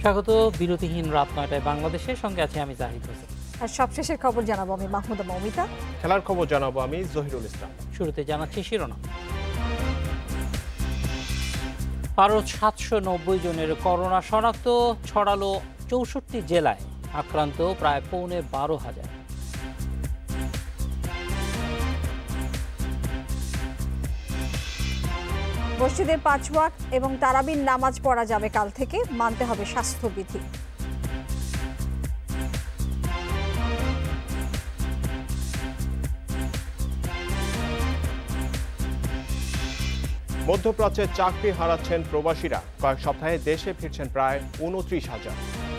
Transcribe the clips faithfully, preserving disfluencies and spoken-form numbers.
স্বাগত বিরতিহীন রাত নয়টায় বাংলাদেশের সঙ্গে আছে আমি জাহিদ হোসেন। আর সবশেষের খবর জানাবো আমি মাহমুদা মৌমিতা। খেলার খবর জানাবো আমি জহিরুল ইসলাম। শুরুতে জানাচ্ছি শিরোনাম। আরও সাতশো নব্বই জনের করোনা শনাক্ত, ছড়ালো চৌষট্টি জেলায়, আক্রান্ত প্রায় পৌনে বারো হাজার। মসজিদের পাঁচ ওয়াক্ত এবং তারাবির নামাজ পড়া যাবে কাল থেকে, মানতে হবে স্বাস্থ্যবিধি। মধ্যপ্রাচ্যে চাকরি হারাচ্ছেন প্রবাসীরা, কয়েক সপ্তাহে দেশে ফিরছেন প্রায় উনত্রিশ হাজার।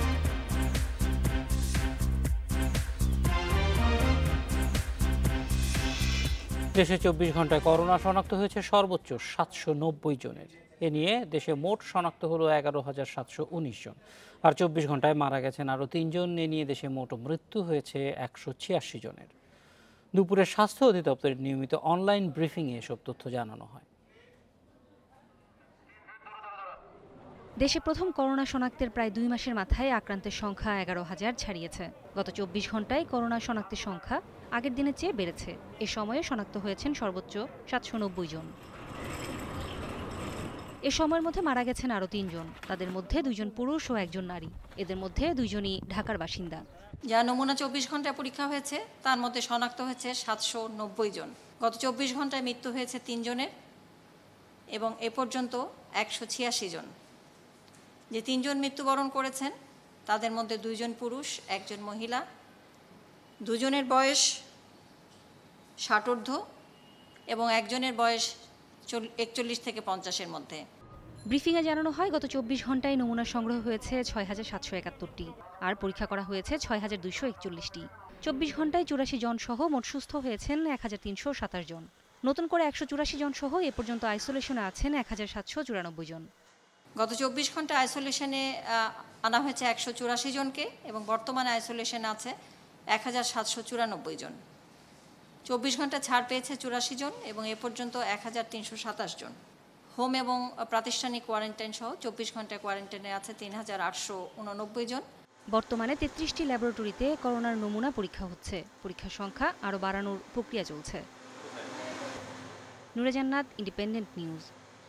দেশে চব্বিশ ঘন্টায় করোনা শনাক্ত হয়েছে সর্বোচ্চ সাতশো নব্বই জনের। এ নিয়ে দেশে মোট শনাক্ত হলো এগারো হাজার সাতশো উনিশ জন। আর চব্বিশ ঘন্টায় মারা গেছেন আরও তিনজন। এ নিয়ে দেশে মোট মৃত্যু হয়েছে একশো ছিয়াশি জনের। দুপুরে স্বাস্থ্য অধিদপ্তরের নিয়মিত অনলাইন ব্রিফিংয়ে এসব তথ্য জানানো হয়। দেশে প্রথম করোনা শনাক্তের প্রায় দুই মাসের মাথায় আক্রান্তের সংখ্যা এগারো হাজার ছাড়িয়েছে। গত চব্বিশ ঘন্টায় করোনা শনাক্তের সংখ্যা আগের দিনের চেয়ে বেড়েছে। এ সময়ে শনাক্ত হয়েছেন সর্বোচ্চ সাতশো নব্বই জন। এ সময়ের মধ্যে মারা গেছেন আরও তিনজন। তাদের মধ্যে দুইজন পুরুষ ও একজন নারী। এদের মধ্যে দুইজনই ঢাকার বাসিন্দা। যা নমুনা চব্বিশ ঘন্টায় পরীক্ষা হয়েছে তার মধ্যে শনাক্ত হয়েছে সাতশো নব্বই জন। গত চব্বিশ ঘন্টায় মৃত্যু হয়েছে তিনজনের এবং এ পর্যন্ত একশো ছিয়াশি জন। যে তিনজন মৃত্যুবরণ করেছেন তাদের মধ্যে দুইজন পুরুষ, একজন মহিলা। দুজনের বয়স ষাটোর্ধ্ব এবং একজনের বয়স একচল্লিশ থেকে পঞ্চাশের মধ্যে। ব্রিফিংয়ে জানানো হয়, গত চব্বিশ ঘন্টায় নমুনা সংগ্রহ হয়েছে ছয় হাজার সাতশো একাত্তরটি, আর পরীক্ষা করা হয়েছে ছয় হাজার দুইশো একচল্লিশটি। চব্বিশ ঘন্টায় চুরাশি জন সহ মোট সুস্থ হয়েছেন এক হাজার তিনশো সাতাশ জন। নতুন করে একশো চুরাশি জন সহ এ পর্যন্ত আইসোলেশনে আছেন এক হাজার সাতশো চুরানব্বই জন। গত চব্বিশ ঘন্টা আইসোলেশনে আনা হয়েছে একশো চুরাশি জনকে এবং বর্তমানে আইসোলেশনে আছে এক হাজার সাতশো চুরানব্বই জন। চব্বিশ ঘন্টা ছাড় পেয়েছে চুরাশি জন এবং এ পর্যন্ত এক হাজার তিনশো সাতাশ জন। হোম এবং প্রাতিষ্ঠানিক কোয়ারেন্টাইন সহ চব্বিশ ঘন্টায় কোয়ারেন্টাইনে আছে তিন হাজার আটশো উননব্বই জন। বর্তমানে তেত্রিশটি ল্যাবরেটরিতে করোনার নমুনা পরীক্ষা হচ্ছে। পরীক্ষার সংখ্যা আরও বাড়ানোর প্রক্রিয়া চলছে। নুরে জান্নাত, ইন্ডিপেন্ডেন্ট নিউজ।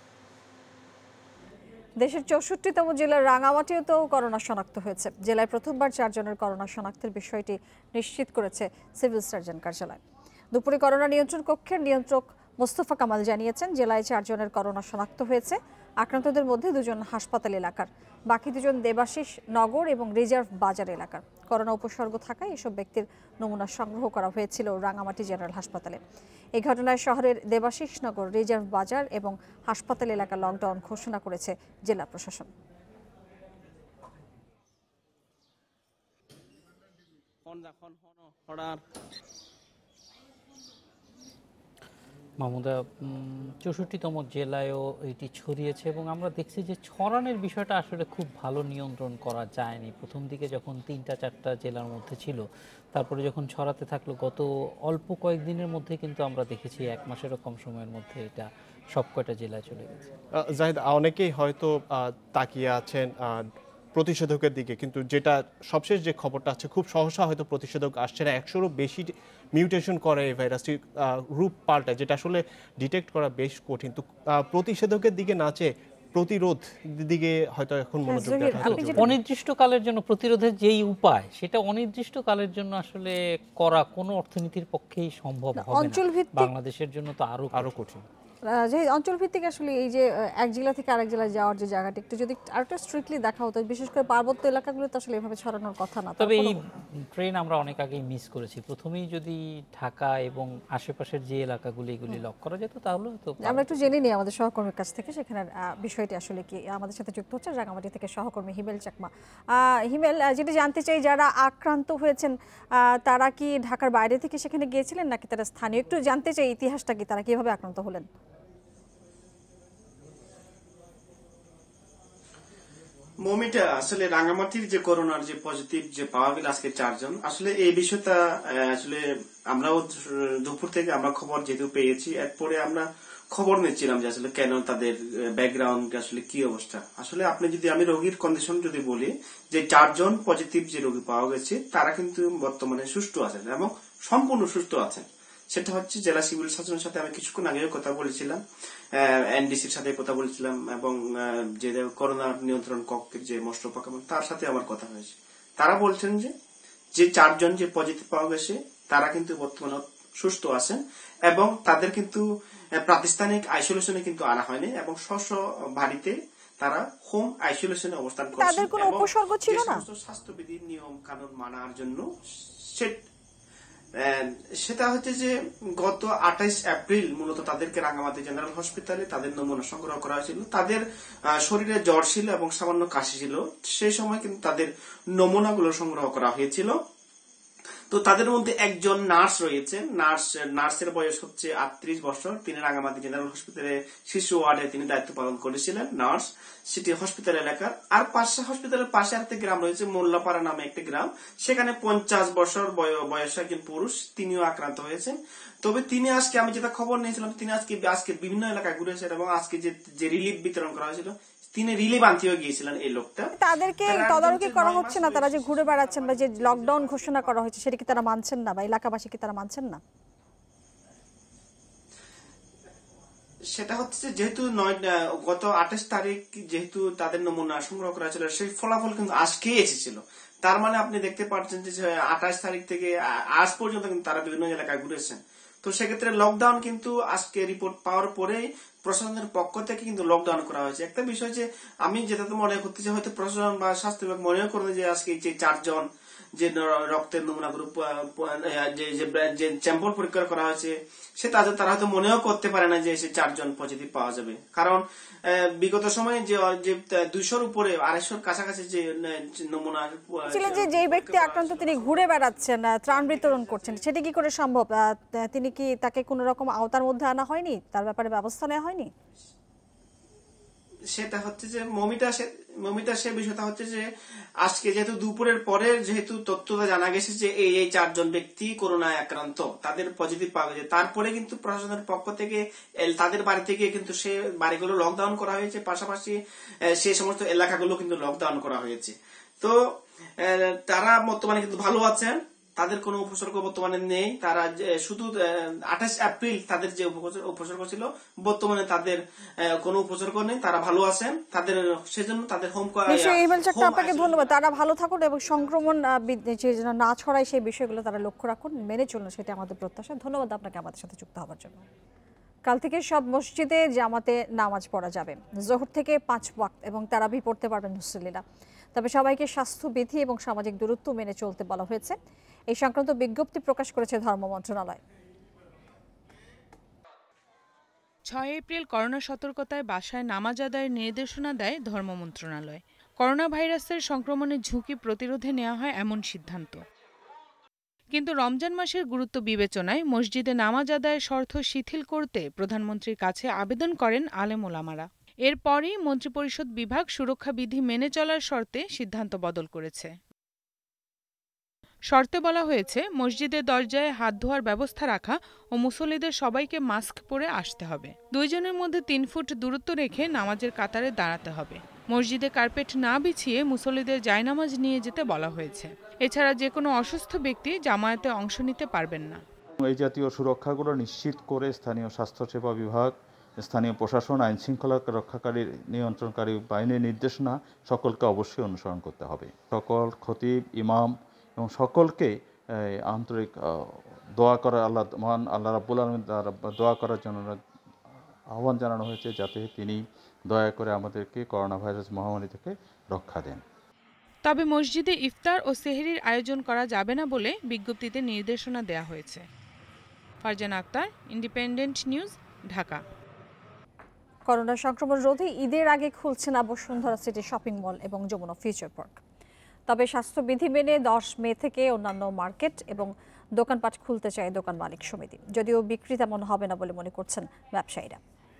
দেশের চৌষট্টিতম জেলার রাঙামাটিতেও করোনা শনাক্ত হয়েছে। জেলায় প্রথমবার চারজনের করোনা শনাক্তের বিষয়টি নিশ্চিত করেছে সিভিল সার্জন কার্যালয়। দুপুরে করোনা নিয়ন্ত্রণ কক্ষের নিয়ন্ত্রক মোস্তফা কামাল জানিয়েছেন, জেলায় চারজনের করোনা শনাক্ত হয়েছে। আক্রান্তদের মধ্যে দুজন হাসপাতাল এলাকার, বাকি দুজন দেবাশিস নগর এবং রিজার্ভ বাজার এলাকার। করোনা উপসর্গ থাকায় এসব ব্যক্তির নমুনা সংগ্রহ করা হয়েছিল রাঙামাটি জেনারেল হাসপাতালে। এই ঘটনায় শহরের দেবাশিস নগর, রিজার্ভ বাজার এবং হাসপাতাল এলাকা লকডাউন ঘোষণা করেছে জেলা প্রশাসন। মাহমুদা, চৌষট্টিতম জেলায়ও এটি ছড়িয়েছে এবং আমরা দেখছি যে ছড়ানোর বিষয়টা আসলে খুব ভালো নিয়ন্ত্রণ করা যায়নি। প্রথম দিকে যখন তিনটা চারটা জেলার মধ্যে ছিল, তারপরে যখন ছড়াতে থাকলো, গত অল্প কয়েকদিনের মধ্যে কিন্তু আমরা দেখেছি এক মাসেরও কম সময়ের মধ্যে এটা সব কয়টা জেলায় চলে গেছে। জাহিদ, অনেকেই হয়তো তাকিয়ে আছেন প্রতিষেধকের দিকে, কিন্তু যেটা সবশেষ যে খবরটা আছে, খুব সহসা হয়তো প্রতিষেধক আসছে না। একশোরও বেশি মিউটেশন করে এই ভাইরাসটি, রূপ পাল্টায়, যেটা আসলে ডিটেক্ট করা বেশ কঠিন। তো প্রতিষেধকের দিকে না চেয়ে প্রতিরোধ দিকে হয়তো এখন মনোযোগ দেওয়া হয়। অনির্দিষ্টকালের জন্য প্রতিরোধের যেই উপায়, সেটা অনির্দিষ্টকালের জন্য আসলে করা কোনো অর্থনীতির পক্ষেই সম্ভব হবে না। বাংলাদেশের জন্য তো আরো আরো কঠিন। যে অঞ্চল ভিত্তিক আসলে এই যে এক জেলা থেকে আরেক জেলায় যাওয়ার যে জায়গাটা একটু যদি আরেকটু স্ট্রিক্টলি দেখা হতো, বিশেষ করে পার্বত্য এলাকাগুলোতে আসলে এভাবে ছড়ানোর কথা না। তবে এই ট্রেন আমরা অনেক আগেই মিস করেছি। প্রথমেই যদি ঢাকা এবং আশেপাশের যে এলাকাগুলি এগুলি লক করা যেত তাহলে তো। আমরা একটু জেনে নিই আমাদের সহকর্মীর কাছ থেকে সেখানে বিষয়টি আসলে কি। আমাদের সাথে যুক্ত হচ্ছে রাঙামাটি থেকে সহকর্মী হিমেল চাকমা। হিমেল, যেটা জানতে চাই, যারা আক্রান্ত হয়েছেন তারা কি ঢাকার বাইরে থেকে সেখানে গিয়েছিলেন নাকি তারা স্থানীয়? একটু জানতে চাই ইতিহাসটা কি, তারা কিভাবে আক্রান্ত হলেন? মমিটা আসলে রাঙামাটির যে করোনার যে পজিটিভ যে পাওয়া গেল আজকে চারজন, আসলে এই বিষয়টা আসলে আমরাও দুপুর থেকে আমরা খবর যেহেতু পেয়েছি, এরপরে আমরা খবর নিচ্ছিলাম যে আসলে কেন তাদের ব্যাকগ্রাউন্ড আসলে কি অবস্থা। আসলে আপনি যদি আমি রোগীর কন্ডিশন যদি বলি যে চারজন পজিটিভ যে রোগী পাওয়া গেছে তারা কিন্তু বর্তমানে সুস্থ আছেন এবং সম্পূর্ণ সুস্থ আছেন। সেটা হচ্ছে জেলা সিভিল সার্জনের সাথে আমি কিছুক্ষণ আগেও কথা বলেছিলাম, এনডিসির সাথে কথা বলেছিলাম এবং যে করোনা নিয়ন্ত্রণ কক্ষের যে মোস্তফা কামাল তার সাথে আমার কথা হয়েছে। তারা বলছেন যে যে চারজন যে পজিটিভ পাওয়া গেছে তারা কিন্তু বর্তমানে সুস্থ আছেন এবং তাদের কিন্তু প্রাতিষ্ঠানিক আইসোলেশনে কিন্তু আনা হয়নি এবং স্ব স্ব বাড়িতে তারা হোম আইসোলেশনে অবস্থান করছেন। তাদের কোনো উপসর্গ ছিল না? স্বাস্থ্যবিধি নিয়ম কানুন মানার জন্য সেটা হচ্ছে যে গত আঠাইশ এপ্রিল মূলত তাদেরকে রাঙ্গামাটি জেনারেল হসপিটালে তাদের নমুনা সংগ্রহ করা হয়েছিল। তাদের শরীরে জ্বর ছিল এবং সামান্য কাশি ছিল, সেই সময় কিন্তু তাদের নমুনাগুলো সংগ্রহ করা হয়েছিল। তো তাদের মধ্যে একজন নার্স রয়েছে, নার্স নার্সের বয়স হচ্ছে আটত্রিশ বছর। তিনি রাঙ্গামাটি জেনারেল হসপিটালে শিশু ওয়ার্ডে তিনি দায়িত্ব পালন করেছিলেন নার্স, সেটি হসপিটাল এলাকার। আর পাশে হসপিটালের পাশে আরেকটি গ্রাম রয়েছে মোল্লাপাড়া নামে একটি গ্রাম, সেখানে পঞ্চাশ বছর বয়স একজন পুরুষ, তিনিও আক্রান্ত হয়েছেন। তবে তিনি আজকে আমি যেটা খবর নিয়েছিলাম তিনি আজকে আজকে বিভিন্ন এলাকায় ঘুরেছেন এবং আজকে যে রিলিফ বিতরণ করা হয়েছিল তিনি রিলিফ আনতেও গিয়েছিলেন এই লোকটা। তাদেরকে তদারকি করা হচ্ছে না, তারা যে ঘুরে বেড়াচ্ছেন বা যে লকডাউন ঘোষণা করা হয়েছে সেটা কি তারা মানছেন না বা এলাকাবাসী কি তারা মানছেন না? সেটা হচ্ছে যেহেতু নয় গত আঠাশ তারিখ যেহেতু তাদের নমুনা সংগ্রহ করা ছিল সেই ফলাফল কিন্তু আজকেই এসেছিল। তার মানে আপনি দেখতে পাচ্ছেন যে আঠাশ তারিখ থেকে আজ পর্যন্ত কিন্তু তারা বিভিন্ন এলাকায় ঘুরেছেন। তো সেক্ষেত্রে লকডাউন কিন্তু আজকে রিপোর্ট পাওয়ার পরেই প্রশাসনের পক্ষ থেকে কিন্তু লকডাউন করা হয়েছে। একটা বিষয় যে আমি যেটা তো মনে করতেছি হয়তো প্রশাসন বা স্বাস্থ্য বিভাগ মনে করেন যে আজকে যে চারজন যে রক্তের নমুনাগুলো যে স্যাম্পল পরীক্ষা করা হয়েছে সে তাদের তারা হয়তো মনেও করতে পারে না যে সে চারজন পজিটিভ পাওয়া যাবে। কারণ বিগত সময়ে যে দুইশোর উপরে আড়াইশোর কাছাকাছি যে নমুনা ছিলেন যে যে ব্যক্তি আক্রান্ত তিনি ঘুরে বেড়াচ্ছেন, ত্রাণ বিতরণ করছেন, সেটা কি করে সম্ভব? তিনি কি তাকে কোন রকম আওতার মধ্যে আনা হয়নি, তার ব্যাপারে ব্যবস্থা নেওয়া হয়নি? সেটা হচ্ছে যে মমিতা মমিতা সে বিষয়টা হচ্ছে যে আজকে যেহেতু দুপুরের পরে যেহেতু তথ্যটা জানা গেছে যে এই এই চারজন ব্যক্তি করোনায় আক্রান্ত তাদের পজিটিভ পাওয়া গেছে, তারপরে কিন্তু প্রশাসনের পক্ষ থেকে তাদের বাড়ি থেকে কিন্তু সে বাড়িগুলো লকডাউন করা হয়েছে, পাশাপাশি সেই সমস্ত এলাকাগুলো কিন্তু লকডাউন করা হয়েছে। তো তারা বর্তমানে কিন্তু ভালো আছেন, তাদের কোনো উপসর্গ বর্তমানে নেই। তারা শুধু আঠাশ এপ্রিল তাদের যে উপসর্গ ছিল বর্তমানে তাদের কোনো উপসর্গ নেই, তারা ভালো আছেন। তাদের সেজন্য তাদের হোম কোয়ারেন্টাইন। আপনাকে ধন্যবাদ। তারা ভালো থাকুন এবং সংক্রমণ যেন না ছড়ায় সেই বিষয়গুলো তারা লক্ষ্য রাখুন, মেনে চলুন, সেটা আমাদের প্রত্যাশা। ধন্যবাদ আপনাকে আমাদের সাথে যুক্ত হওয়ার জন্য। কাল থেকে সব মসজিদে জামাতে নামাজ পড়া যাবে, জোহর থেকে পাঁচ ওয়াক্ত এবং তারাবি পড়তে পারবেন মুসল্লিরা। তবে সবাইকে স্বাস্থ্যবিধি এবং সামাজিক দূরত্ব মেনে চলতে বলা হয়েছে। এই সংক্রান্ত বিজ্ঞপ্তি প্রকাশ করেছে ধর্ম মন্ত্রণালয়। ছয় এপ্রিল করোনা সতর্কতায় বাসায় নামাজ আদায়ের নির্দেশনা দেয় ধর্ম মন্ত্রণালয়। করোনা ভাইরাসের সংক্রমণের ঝুঁকি প্রতিরোধে নেওয়া হয় এমন সিদ্ধান্ত। কিন্তু রমজান মাসের গুরুত্ব বিবেচনায় মসজিদে নামাজ আদায়ের শর্ত শিথিল করতে প্রধানমন্ত্রীর কাছে আবেদন করেন আলেম ওলামারা। এরপরই মন্ত্রিপরিষদ বিভাগ সুরক্ষা বিধি মেনে চলার শর্তে সিদ্ধান্ত বদল করেছে। শর্তে বলা হয়েছে মসজিদের দরজায় হাত ধোয়ার ব্যবস্থা রাখা ও মুসল্লিদের সবাইকে মাস্ক পরে আসতে হবে। দুইজনের মধ্যে তিন ফুট দূরত্ব রেখে নামাজের কাতারে দাঁড়াতে হবে। মসজিদে কার্পেট না বিছিয়ে মুসল্লিদের জায়নামাজ নিয়ে যেতে বলা হয়েছে। এছাড়া যে কোনো অসুস্থ ব্যক্তি জামায়াতে অংশ নিতে পারবেন না। এই জাতীয় সুরক্ষাগুলো নিশ্চিত করে স্থানীয় স্বাস্থ্যসেবা বিভাগ, স্থানীয় প্রশাসন, আইন শৃঙ্খলা রক্ষাকারী নিয়ন্ত্রণকারী বাহিনীর নির্দেশনা সকলকে অবশ্যই অনুসরণ করতে হবে। সকল খতিব, ইমাম এবং সকলকে আন্তরিক দোয়া করা, আল্লাহ মহান আল্লাহ রাব্বুল আলামিন দোয়া করার জন্য আহ্বান জানানো হয়েছে যাতে তিনি দয়া করে আমাদেরকে করোনা ভাইরাস মহামারী থেকে রক্ষা দেন। তবে মসজিদে ইফতার ও সেহরির আয়োজন করা যাবে না বলে বিজ্ঞপ্তিতে নির্দেশনা দেওয়া হয়েছে। Farzana Akter, Independent News, Dhaka. Corona সংক্রমণ রোধে ঈদের আগে খুলছে না বসুন্ধরা সিটি শপিং মল এবং যমুনা ফিউচার পার্ক। তবে স্বাস্থ্যবিধি মেনে দশ মে থেকে অন্যান্য মার্কেট এবং দোকানপাট খুলতে চায় দোকান মালিক সমিতি, যদিও বিক্রি তেমন হবে না বলে মনে করছেন ব্যবসায়ীরা।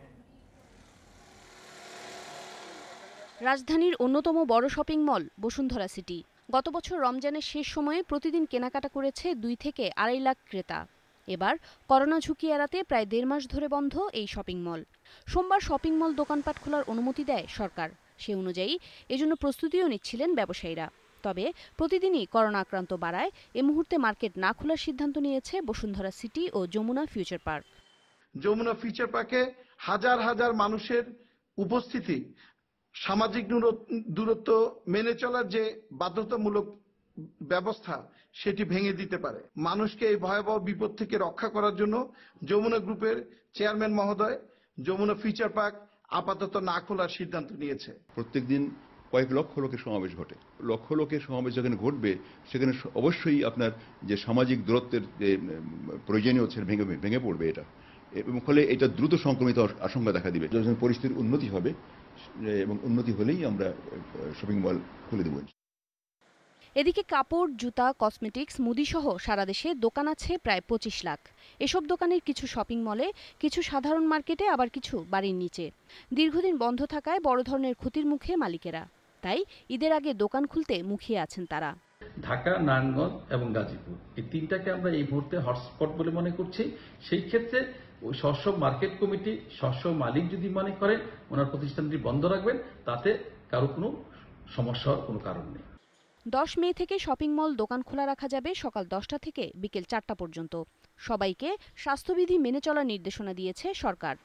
রাজধানীর অন্যতম বড় শপিং মল বসুন্ধরা সিটি গত বছর রমজানের শেষ সময়ে প্রতিদিন কেনাকাটা করেছে দুই থেকে আড়াই লাখ ক্রেতা। এবার করোনা ঝুঁকি এড়াতে প্রায় দেড় মাস ধরে বন্ধ এই শপিং মল। সোমবার শপিং মল দোকানপাট খোলার অনুমতি দেয় সরকার। সে অনুযায়ী এজন্য প্রস্তুতিও নিচ্ছিলেন ব্যবসায়ীরা। তবে প্রতিদিনই করোনা আক্রান্ত বাড়ায় এ মুহূর্তে মার্কেট না খোলার সিদ্ধান্ত নিয়েছে বসুন্ধরা সিটি ও Jamuna Future Park. Jamuna Future পার্কে হাজার হাজার মানুষের উপস্থিতি সামাজিক দূরত্ব মেনে চলার যে বাধ্যতামূলক ব্যবস্থা সেটি ভেঙে দিতে পারে। মানুষকে এই ভয়াবহ বিপদ থেকে রক্ষা করার জন্য যমুনা গ্রুপের চেয়ারম্যান মহোদয় যমুনা ফিউচার পার্ক আপাতত না খোলার সিদ্ধান্ত নিয়েছে। প্রত্যেকদিন কয়েক লক্ষ লোকের সমাবেশ ঘটে। লক্ষ লোকের সমাবেশ যেখানে ঘটবে সেখানে অবশ্যই আপনার যে সামাজিক দূরত্বের যে প্রয়োজনীয় ভেঙে ভেঙে পড়বে এটা, এবং ফলে এটা দ্রুত সংক্রমিত আশঙ্কা দেখা দিবে। যখন পরিস্থিতির উন্নতি হবে এবং উন্নতি হলেই আমরা শপিং মল খুলে দেব। এদিকে কাপড়, জুতা, কসমেটিক্স, মুদি সহ সারা দেশে দোকান আছে প্রায় পঁচিশ লাখ। এসব দোকানের কিছু শপিং মলে, কিছু সাধারণ মার্কেটে, আবার কিছু বাড়ির নিচে। দীর্ঘদিন বন্ধ থাকায় বড় ধরনের ক্ষতির মুখে মালিকেরা। তাই ঈদের আগে দোকান খুলতে মুখিয়ে আছেন তারা। ঢাকা, নারায়ণগঞ্জ এবং গাজীপুর এই তিনটাকে আমরা এই মুহূর্তে হটস্পট বলে মনে করছি। সেই ক্ষেত্রে ওই স্ব মার্কেট কমিটি, স্ব মালিক যদি মনে করেন ওনার প্রতিষ্ঠানটি বন্ধ রাখবেন, তাতে কারো কোনো সমস্যা হওয়ার কোনো কারণ নেই। দশ মে থেকে শপিং মল দোকান খোলা রাখা যাবে সকাল দশটা থেকে বিকেল চারটা পর্যন্ত। সবাইকে স্বাস্থ্যবিধি মেনে চলার নির্দেশনা দিয়েছে সরকার।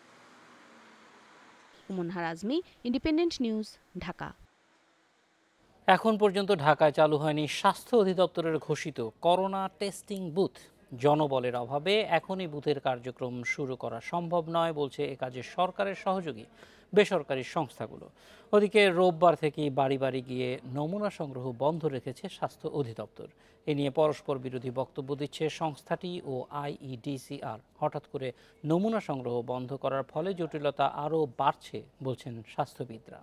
Umnahar Azmi, Independent News, Dhaka. এখন পর্যন্ত ঢাকায় চালু হয়নি স্বাস্থ্য অধিদপ্তরের ঘোষিত করোনা টেস্টিং বুথ। জনবলের অভাবে এখনই বুথের কার্যক্রম শুরু করা সম্ভব নয় বলছে এ কাজে সরকারের সহযোগী বেসরকারি সংস্থাগুলো। ওদিকে রোববার থেকেই বাড়ি বাড়ি গিয়ে নমুনা সংগ্রহ বন্ধ রেখেছে স্বাস্থ্য অধিদপ্তর। এ নিয়ে পরস্পর বিরোধী বক্তব্য দিচ্ছে সংস্থাটি ও আইইডিসিআর। হঠাৎ করে নমুনা সংগ্রহ বন্ধ করার ফলে জটিলতা আরও বাড়ছে বলছেন স্বাস্থ্যবিদরা।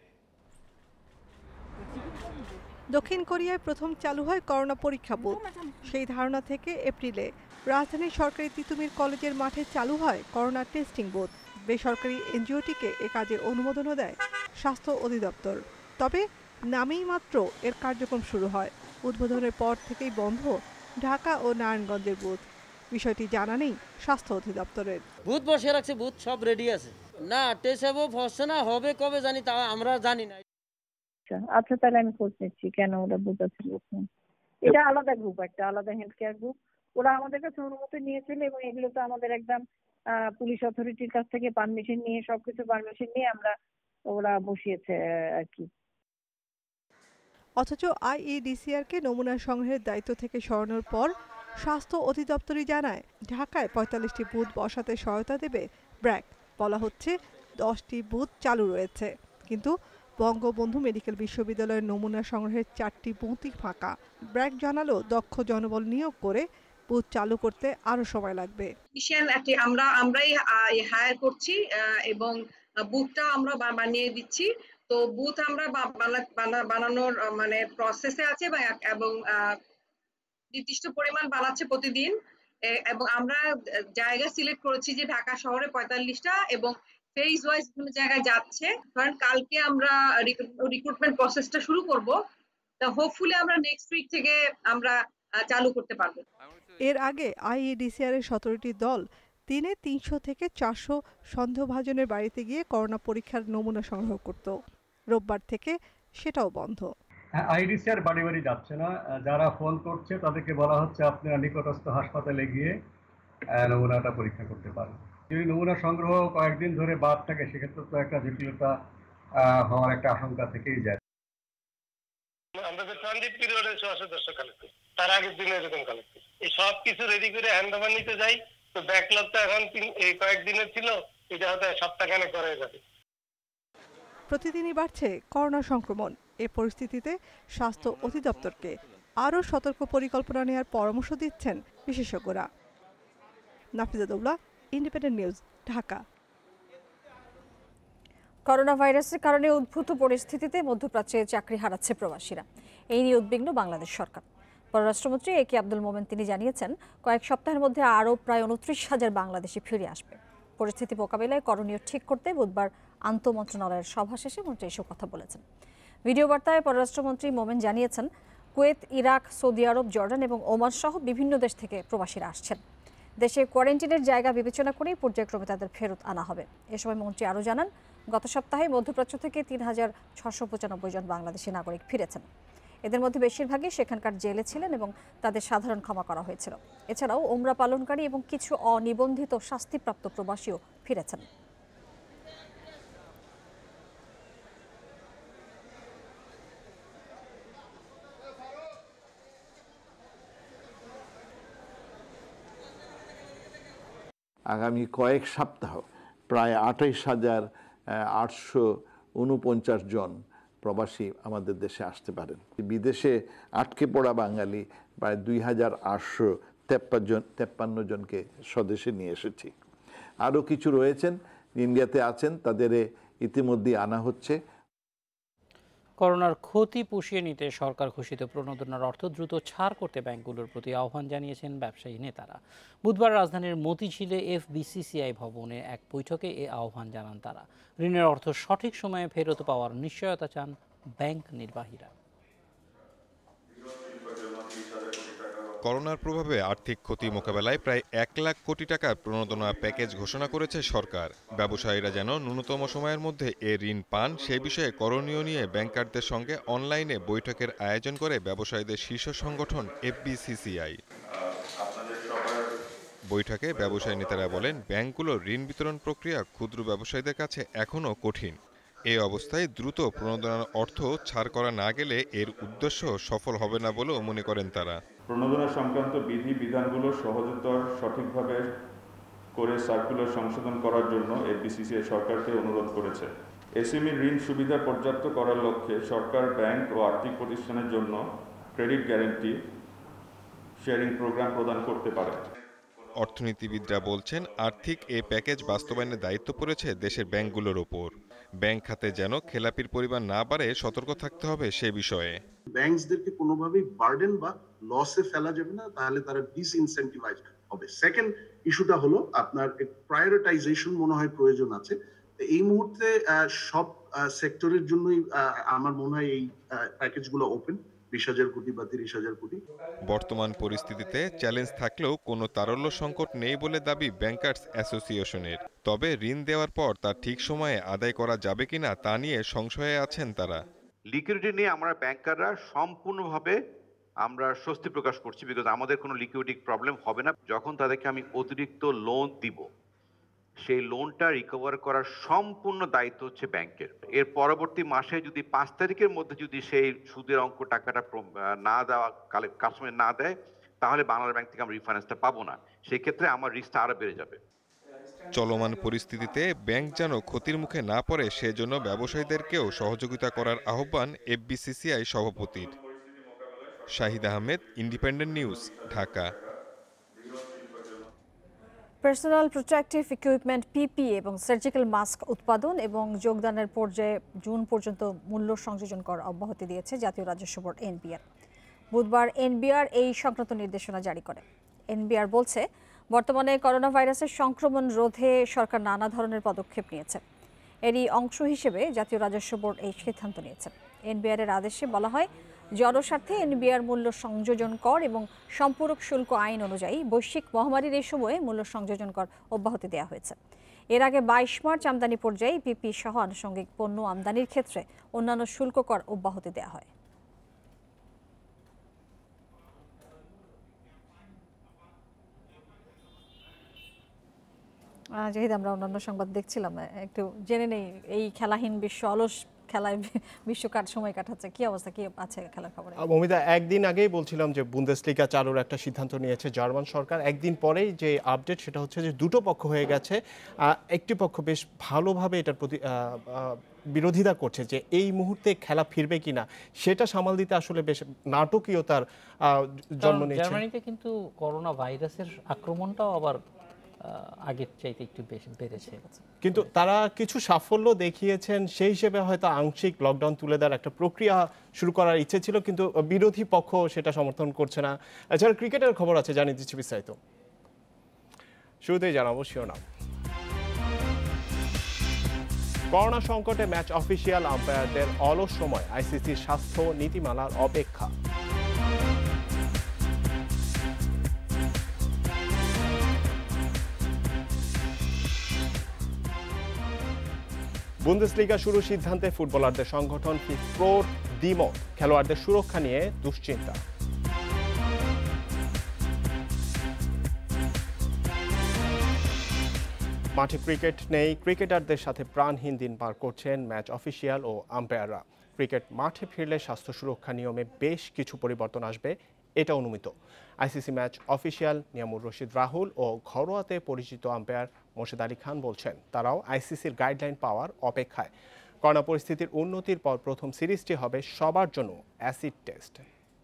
দক্ষিণ কোরিয়ায় প্রথম চালু হয় করোনা পরীক্ষা বুথ। সেই ধারণা থেকে এপ্রিলে রাজধানীর সরকারি তিতুমির কলেজের মাঠে চালু হয় করোনা টেস্টিং বুথ। বেসরকারি এনজিওটিকে এ কাজে অনুমোদনও দেয় স্বাস্থ্য অধিদপ্তর। তবে নামেই মাত্র এর কার্যক্রম শুরু হয়। উদ্বোধনের পর থেকেই বন্ধ ঢাকা ও নারায়ণগঞ্জের বুথ। বিষয়টি জানা নেই স্বাস্থ্য অধিদপ্তরের। বুথ বসে রাখছে, বুথ সব রেডি আছে, না টেস্ট হচ্ছে না, হবে কবে জানি তা আমরা জানি না। আচ্ছা তাহলে আমি খোঁজ নিচ্ছি কেন ওরা বুথ আছে। এটা আলাদা গ্রুপ, একটা আলাদা হেলথ কেয়ার গ্রুপ। ওরা আমাদের কাছে অনুমতি নিয়েছিল এবং এগুলো তো আমাদের একদম পুলিশ অথরিটির কাছ থেকে পারমিশন নিয়ে, সবকিছু পারমিশন নিয়ে আমরা ওরা বসিয়েছে আর কি। অথচ আইইডিসিআর কে নমুনা সংগ্রহের দায়িত্ব থেকে সরানোর পর স্বাস্থ্য অধিদপ্তরই জানায় ঢাকায় পঁয়তাল্লিশটি বুথ বসাতে সহায়তা দেবে ব্র্যাক। বলা হচ্ছে দশটি বুথ চালু রয়েছে, কিন্তু বঙ্গবন্ধু মেডিকেল বিশ্ববিদ্যালয়ের নমুনা সংগ্রহের চারটি বুথই ফাঁকা। ব্র্যাক জানালো দক্ষ জনবল নিয়োগ করে বুথ চালু করতে আরো সময় লাগবে। আমরা আমরাই হায়ার করছি এবং বুথটা আমরা বানিয়ে দিচ্ছি। তো বুথ আমরা বানানোর মানে প্রসেসে আছে এবং নির্দিষ্ট পরিমাণ বানাচ্ছে প্রতিদিন। এবং আমরা জায়গা সিলেক্ট করেছি যে ঢাকা শহরে পঁয়তাল্লিশটা এবং ফেজ ওয়াইজ বিভিন্ন জায়গায় যাচ্ছে। কারণ কালকে আমরা রিক্রুটমেন্ট প্রসেসটা শুরু করব, তো হোপফুলি আমরা নেক্সট উইক থেকে আমরা চালু করতে পারবো। এর আগে আইইডিসিআর এর সতেরোটি দল দিনে তিনশো থেকে চারশো সন্দেহভাজনের বাড়িতে গিয়ে করোনা পরীক্ষার নমুনা সংগ্রহ করত। রোববার থেকে সেটাও বন্ধ। আইডিসিআর বাড়ি বাড়ি যাচ্ছে না, যারা ফোন করছে তাদেরকে বলা হচ্ছে আপনারা নিকটস্থ হাসপাতালে গিয়ে নমুনাটা পরীক্ষা করতে পারেন। যদি নমুনা সংগ্রহ কয়েকদিন ধরে বাদ থাকে সেক্ষেত্রে তো একটা জটিলতা হওয়ার একটা আশঙ্কা থেকেই যায়। আমরা যে ট্রানজিট পিরিয়ডে ছশো দশশো কালেক্ট করি, তার আগের দিনে এরকম কালেক্ট করি। এই সব কিছু রেডি করে হ্যান্ড ওভার নিতে যাই, তো ব্যাকলগ তো এখন এই কয়েকদিনের ছিল, এটা হয়তো সপ্তাহখানেক করে যাবে। প্রতিদিনই বাড়ছে করোনা সংক্রমণ। এই পরিস্থিতিতে স্বাস্থ্য অধিদপ্তরকে আরও সতর্ক পরিকল্পনা নেওয়ার পরামর্শ দিচ্ছেন বিশেষজ্ঞরা। Nafiza Daula, Independent News, Dhaka. Corona ভাইরাসের কারণে উদ্ভূত পরিস্থিতিতে মধ্যপ্রাচ্যে চাকরি হারাচ্ছে প্রবাসীরা। এই নিয়ে উদ্বিগ্ন বাংলাদেশ সরকার। পররাষ্ট্রমন্ত্রী এ কে আব্দুল মোমেন তিনি জানিয়েছেন, কয়েক সপ্তাহের মধ্যে আরও প্রায় উনত্রিশ হাজার বাংলাদেশি ফিরে আসবে। পরিস্থিতি মোকাবিলায় করণীয় ঠিক করতে বুধবার আন্তঃমন্ত্রণালয়ের সভা শেষে মন্ত্রী এসব কথা বলেছেন। ভিডিও বার্তায় পররাষ্ট্রমন্ত্রী মোমেন জানিয়েছেন, Kuwait, Iraq, Saudi Arab, Jordan এবং ওমান সহ বিভিন্ন দেশ থেকে প্রবাসীরা আসছেন। দেশে কোয়ারেন্টিনের জায়গা বিবেচনা করেই পর্যায়ক্রমে তাদের ফেরত আনা হবে। এ সময় মন্ত্রী আরও জানান, গত সপ্তাহে মধ্যপ্রাচ্য থেকে তিন হাজার ছশো পঁচানব্বই জন বাংলাদেশি নাগরিক ফিরেছেন। এদের মধ্যে বেশিরভাগই সেখানকার জেলে ছিলেন এবং তাদের সাধারণ ক্ষমা করা হয়েছিল। এছাড়াও ওমরা পালনকারী এবং কিছু অনিবন্ধিত শাস্তিপ্রাপ্ত প্রবাসীও ফিরেছেন। আগামী কয়েক সপ্তাহ প্রায় আঠাইশ হাজার আটশো উনপঞ্চাশ জন প্রবাসী আমাদের দেশে আসতে পারেন। বিদেশে আটকে পড়া বাঙালি প্রায় দুই হাজার আটশো তেপ্পান্ন জন তেপ্পান্ন জনকে স্বদেশে নিয়ে এসেছি। আরও কিছু রয়েছেন, ইন্ডিয়াতে আছেন, তাদের ইতিমধ্যে আনা হচ্ছে। করোনার ক্ষতি পুষিয়ে নিতে সরকার ঘোষিত প্রণোদনার অর্থ দ্রুত ছাড় করতে ব্যাংকগুলোর প্রতি আহ্বান জানিয়েছেন ব্যবসায়ী নেতারা। বুধবার রাজধানীর মতিঝিলে এফবিসিসিআই ভবনে এক বৈঠকে এ আহ্বান জানান তারা। ঋণের অর্থ সঠিক সময়ে ফেরত পাওয়ার নিশ্চয়তা চান ব্যাংক নির্বাহীরা। করোনার প্রভাবে আর্থিক ক্ষতি মোকাবেলায় প্রায় এক লাখ কোটি টাকার প্রণোদনা প্যাকেজ ঘোষণা করেছে সরকার। ব্যবসায়ীরা যেন ন্যূনতম সময়ের মধ্যে এ ঋণ পান সে বিষয়ে করণীয় নিয়ে ব্যাংকারদের সঙ্গে অনলাইনে বৈঠকের আয়োজন করে ব্যবসায়ীদের শীর্ষ সংগঠন এফবিসিসিআই। বৈঠকে ব্যবসায়ী নেতারা বলেন, ব্যাংকগুলোর ঋণ বিতরণ প্রক্রিয়া ক্ষুদ্র ব্যবসায়ীদের কাছে এখনও কঠিন। এই অবস্থায় দ্রুত প্রণোদনার অর্থ ছাড় করা না গেলে এর উদ্দেশ্য সফল হবে না বলেও মনে করেন তারা। প্রণোদনা সংক্রান্ত বিধি বিধানগুলো সহজতর সঠিকভাবে করে সার্কুলার সংশোধন করার জন্য এফবিসিসিআই সরকারকে অনুরোধ করেছে। এসএমই ঋণ সুবিধা পর্যাপ্ত করার লক্ষ্যে সরকার ব্যাংক ও আর্থিক প্রতিষ্ঠানের জন্য ক্রেডিট গ্যারান্টি শেয়ারিং প্রোগ্রাম প্রদান করতে পারে। অর্থনীতিবিদরা বলছেন, আর্থিক এ প্যাকেজ বাস্তবায়নের দায়িত্ব পড়েছে দেশের ব্যাংকগুলোর ওপর। ব্যাংক খাতে যেন খেলাপির পরিমাণ না বাড়ে সতর্ক থাকতে হবে সে বিষয়ে। ব্যাংকসদেরকে কোনোভাবেই বার্ডেন বা লসে ফেলা যাবে না, তাহলে তারা ডিসইনসেন্টিভাইজ হবে। সেকেন্ড ইস্যুটা হলো আপনার প্রায়োরিটাইজেশন মনে হয় প্রয়োজন আছে। এই মুহূর্তে সব সেক্টরের জন্যই আমার মনে হয় এই প্যাকেজগুলো ওপেন, বিশ হাজার কোটি বা তিরিশ হাজার কোটি। বর্তমান পরিস্থিতিতে চ্যালেঞ্জ থাকলেও কোনো তারল্য সংকট নেই বলে দাবি ব্যাংকার্স অ্যাসোসিয়েশনের। তবে ঋণ দেওয়ার পর তা ঠিক সময়ে আদায় করা যাবে কিনা তা নিয়ে সংশয়ে আছেন তারা। লিকুইডিটি নিয়ে আমরা ব্যাংকাররা সম্পূর্ণভাবে আমরা স্বস্তি প্রকাশ করছি, বিকজ আমাদের কোনো লিকুইডিটি প্রবলেম হবে না। যখন তাদেরকে আমি অতিরিক্ত লোন দিব, সেই লোনটা রিকভার করার সম্পূর্ণ দায়িত্ব হচ্ছে ব্যাংকের। এর পরবর্তী মাসে যদি পাঁচ তারিখের মধ্যে যদি সেই সুদের অঙ্ক টাকাটা না দেওয়া কাস্টমার না দেয়, তাহলে বাংলা ব্যাংক থেকে আমরা রিফাইন্যান্সটা পাবো না। সেই ক্ষেত্রে আমার রিস্কটা আরো বেড়ে যাবে। চলমান পরিস্থিতিতে ব্যাংক যেন ক্ষতির মুখে না পড়ে সেজন্য ব্যবসায়ীদেরকেও সহযোগিতা করার আহ্বান এফবিসিসিআই সভাপতির। Shahid Ahmed, Independent News, Dhaka. Personal protective equipment PPE এবং সার্জিক্যাল মাস্ক উৎপাদন এবং যোগদানের পর্যায়ে জুন পর্যন্ত মূল্য সংযোজন কর অব্যাহতি দিয়েছে জাতীয় রাজস্ব বোর্ড এনবিআর। বুধবার এনবিআর এই সংক্রান্ত নির্দেশনা জারি করে। এনবিআর বলছে, বর্তমানে করোনা ভাইরাসের সংক্রমণ রোধে সরকার নানা ধরনের পদক্ষেপ নিয়েছে। এরই অংশ হিসেবে জাতীয় রাজস্ব বোর্ড এই সিদ্ধান্ত নিয়েছে। এনবিআর এর আদেশে বলা হয়, জনস্বার্থে এনবিআর মূল্য সংযোজন কর এবং সম্পূরক শুল্ক আইন অনুযায়ী বৈশ্বিক মহামারীর এই সময়ে মূল্য সংযোজন কর অব্যাহতি দেওয়া হয়েছে। এর আগে বাইশ মার্চ আমদানি পর্যায়ে পিপি সহ আনুষঙ্গিক পণ্য আমদানির ক্ষেত্রে অন্যান্য শুল্ক কর অব্যাহতি দেওয়া হয়। যেহেতু আমরা অন্যান্য সংবাদ দেখছিলাম, একটু জেনে নেই এই খেলাহীন বিশ্ব, অলস খেলায় বিশ্ব কাট সময় কাটাচ্ছে, কি অবস্থা, কি আছে খেলার খবরে? মমিতা, একদিন আগেই বলছিলাম যে বুন্দেসলিগা চালুর একটা সিদ্ধান্ত নিয়েছে জার্মান সরকার। একদিন পরেই যে আপডেট সেটা হচ্ছে যে দুটো পক্ষ হয়ে গেছে। একটি পক্ষ বেশ ভালোভাবে এটার প্রতি বিরোধিতা করছে যে এই মুহূর্তে খেলা ফিরবে কিনা সেটা সামাল দিতে আসলে বেশ নাটকীয়তার জন্ম নিয়েছে। জার্মানিতে কিন্তু করোনা ভাইরাসের আক্রমণটাও আবার আগের চাইতে একটু বেশি বেড়েছে, কিন্তু তারা কিছু সাফল্য দেখিয়েছেন। সেই হিসেবে হয়তো আংশিক লকডাউন তুলে দেওয়ার একটা প্রক্রিয়া শুরু করার ইচ্ছে ছিল, কিন্তু বিরোধী পক্ষ সেটা সমর্থন করছে না। এছাড়া ক্রিকেটের খবর আছে, জানিয়ে দিচ্ছি বিস্তারিত। শুরুতেই জানাবো শিরোনাম। করোনা সংকটে ম্যাচ অফিসিয়াল আম্পায়ারদের অলস সময়, আইসিসির স্বাস্থ্য নীতিমালার অপেক্ষা। বুন্দেসলিগা শুরু সিদ্ধান্তে ফুটবলারদের সংগঠন প্রোর দ্বিমত, খেলোয়াড়দের সুরক্ষা নিয়ে দুশ্চিন্তা। মাঠে ক্রিকেট নেই, ক্রিকেটারদের সাথে প্রাণহীন দিন পার করছেন ম্যাচ অফিসিয়াল ও আম্পায়াররা। ক্রিকেট মাঠে ফিরলে স্বাস্থ্য সুরক্ষা নিয়মে বেশ কিছু পরিবর্তন আসবে, এটা অনুমিত। ICC match official Niamur Rashid Rahul ও ঘরোয়াতে পরিচিত আম্পায়ার মোর্শেদ আলী খান বলছেন তারাও আইসিসির গাইডলাইন পাওয়ার অপেক্ষায়। করোনা পরিস্থিতির উন্নতির পর প্রথম সিরিজটি হবে সবার জন্য অ্যাসিড টেস্ট।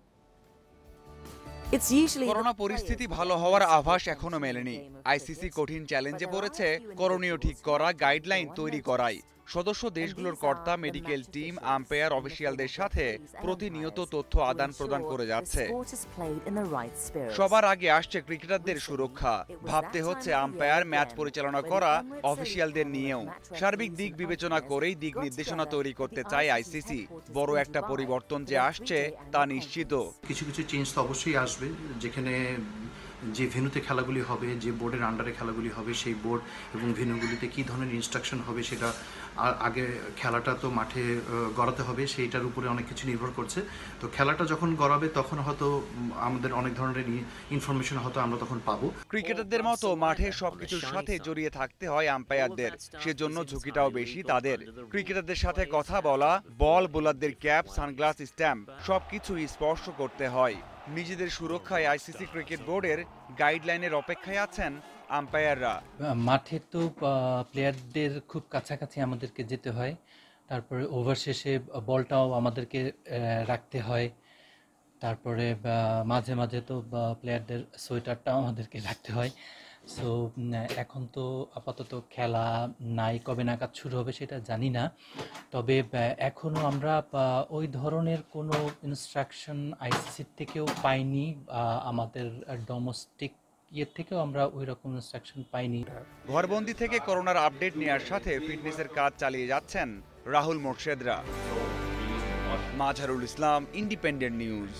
করোনা পরিস্থিতি ভালো হওয়ার আভাস এখনো মেলেনি। আইসিসি কঠিন চ্যালেঞ্জে পড়েছে করণীয় ঠিক করা, গাইডলাইন তৈরি করাই। সদস্য দেশগুলোর কর্তা, মেডিকেল টিম, আম্পায়ার, অফিসিয়ালদের সাথে প্রতিনিয়ত তথ্য আদান প্রদান করে যাচ্ছে। সবার আগে আসছে ক্রিকেটারদের সুরক্ষা। ভাবতে হচ্ছে আম্পায়ার, ম্যাচ পরিচালনা করা অফিসিয়ালদের নিয়েও। সার্বিক দিক বিবেচনা করেই দিক নির্দেশনা তৈরি করতে চায় আইসিসি। বড় একটা পরিবর্তন যে আসছে তা নিশ্চিত। কিছু কিছু চেঞ্জ তো অবশ্যই আসবে, যেখানে যে ভেন্যুতে খেলাগুলি হবে, যে বোর্ডের আন্ডারে খেলাগুলি হবে, সেই বোর্ড এবং ভেন্যুগুলিতে কী ধরনের ইনস্ট্রাকশন হবে সেটা আগে খেলাটা তো মাঠে গড়াতে হবে, সেইটার উপরে অনেক কিছু নির্ভর করছে। তো খেলাটা যখন গড়াবে তখন হয়তো আমাদের অনেক ধরনের ইনফরমেশন হয়তো আমরা তখন পাবো। ক্রিকেটারদের মতো মাঠে সবকিছুর সাথে জড়িয়ে থাকতে হয় আম্পায়ারদের, সেজন্য ঝুঁকিটাও বেশি তাদের। ক্রিকেটারদের সাথে কথা বলা, বল বোলারদের ক্যাপ, সানগ্লাস, স্ট্যাম্প সবকিছুই স্পর্শ করতে হয়। নিজেদের সুরক্ষায় আইসিসি ক্রিকেট বোর্ডের গাইডলাইনের অপেক্ষায় আছেন আম্পায়াররা। মাঠে তো প্লেয়ারদের খুব কাছাকাছি আমাদেরকে যেতে হয়, তারপরে ওভার শেষে বলটাও আমাদেরকে রাখতে হয়, তারপরে মাঝে মাঝে তো প্লেয়ারদের সোয়েটারটাও আমাদেরকে রাখতে হয়। সো এখন তো আপাতত খেলা নাই, কবে নাগাদ শুরু হবে সেটা জানি না। তবে এখনও আমরা ওই ধরনের কোনো ইনস্ট্রাকশন আইসিসির থেকেও পাইনি, আমাদের ডোমেস্টিক ইয়ের থেকেও আমরা ওই রকম ইনস্ট্রাকশন পাইনি। ঘরবন্দি থেকে করোনার আপডেট নেওয়ার সাথে ফিটনেসের কাজ চালিয়ে যাচ্ছেন রাহুল মোর্শেদরা। Mazharul Islam, Independent News.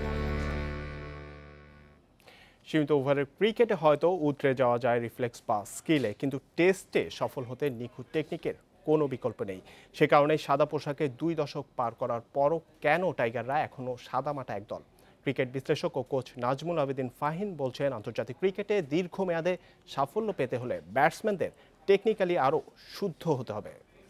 সীমিত ওভারের ক্রিকেটে হয়তো উতরে যাওয়া যায় রিফ্লেক্স পাস স্কিলে, কিন্তু টেস্টে সফল হতে নিখুঁত টেকনিকের কোনো বিকল্প নেই। সে কারণেই সাদা পোশাকে দুই দশক পার করার পরও কেন টাইগাররা এখনও সাদামাটা একদল। ক্রিকেট বিশ্লেষক ও কোচ নাজমুল আবেদিন ফাহিম বলছেন আন্তর্জাতিক ক্রিকেটে দীর্ঘমেয়াদে সাফল্য পেতে হলে ব্যাটসম্যানদের টেকনিক্যালি আরও শুদ্ধ হতে হবে।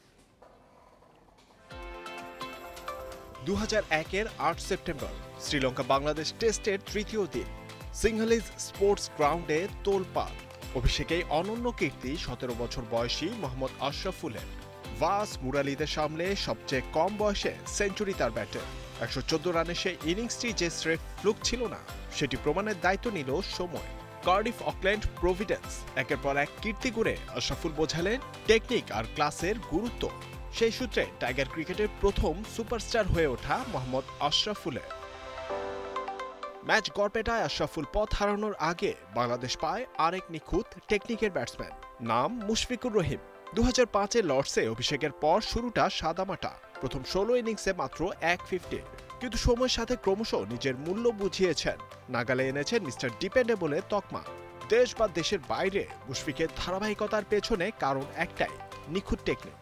দু হাজার একের আট সেপ্টেম্বর শ্রীলঙ্কা বাংলাদেশ টেস্টের তৃতীয় দিন সিংহলিজ স্পোর্টস গ্রাউন্ডে তোলপাড়। অভিষেকেই অনন্য কীর্তি সতেরো বছর বয়সী মোহাম্মদ আশরাফুলের। ভাস মুরালিদের সামলে সবচেয়ে কম বয়সে সেঞ্চুরি তার ব্যাটে। একশো চোদ্দ রানের সেই ইনিংসটি যে স্রেফ ফ্লুক ছিল না, সেটি প্রমাণের দায়িত্ব নিল সময়। কার্ডিফ, অকল্যান্ড, প্রভিডেন্স একের পর এক কীর্তি করে আশরাফুল বোঝালেন টেকনিক আর ক্লাসের গুরুত্ব। সেই সূত্রে টাইগার ক্রিকেটের প্রথম সুপারস্টার হয়ে ওঠা মোহাম্মদ আশরাফুলের। ম্যাচ গড়পেটায় আশরাফুল পথ হারানোর আগে বাংলাদেশ পায় আরেক নিখুঁত টেকনিকের ব্যাটসম্যান, নাম মুশফিকুর রহিম। দু হাজার পাঁচে লর্ডসে অভিষেকের পর শুরুটা সাদামাটা, প্রথম ষোলো ইনিংসে মাত্র এক ফিফটি, কিন্তু সময়ের সাথে ক্রমশ নিজের মূল্য বুঝিয়েছেন। নাগালে এনেছেন মিস্টার ডিপেন্ডেবলের তকমা। দেশ বা দেশের বাইরে মুশফিকের ধারাবাহিকতার পেছনে কারণ একটাই, নিখুঁত টেকনিক।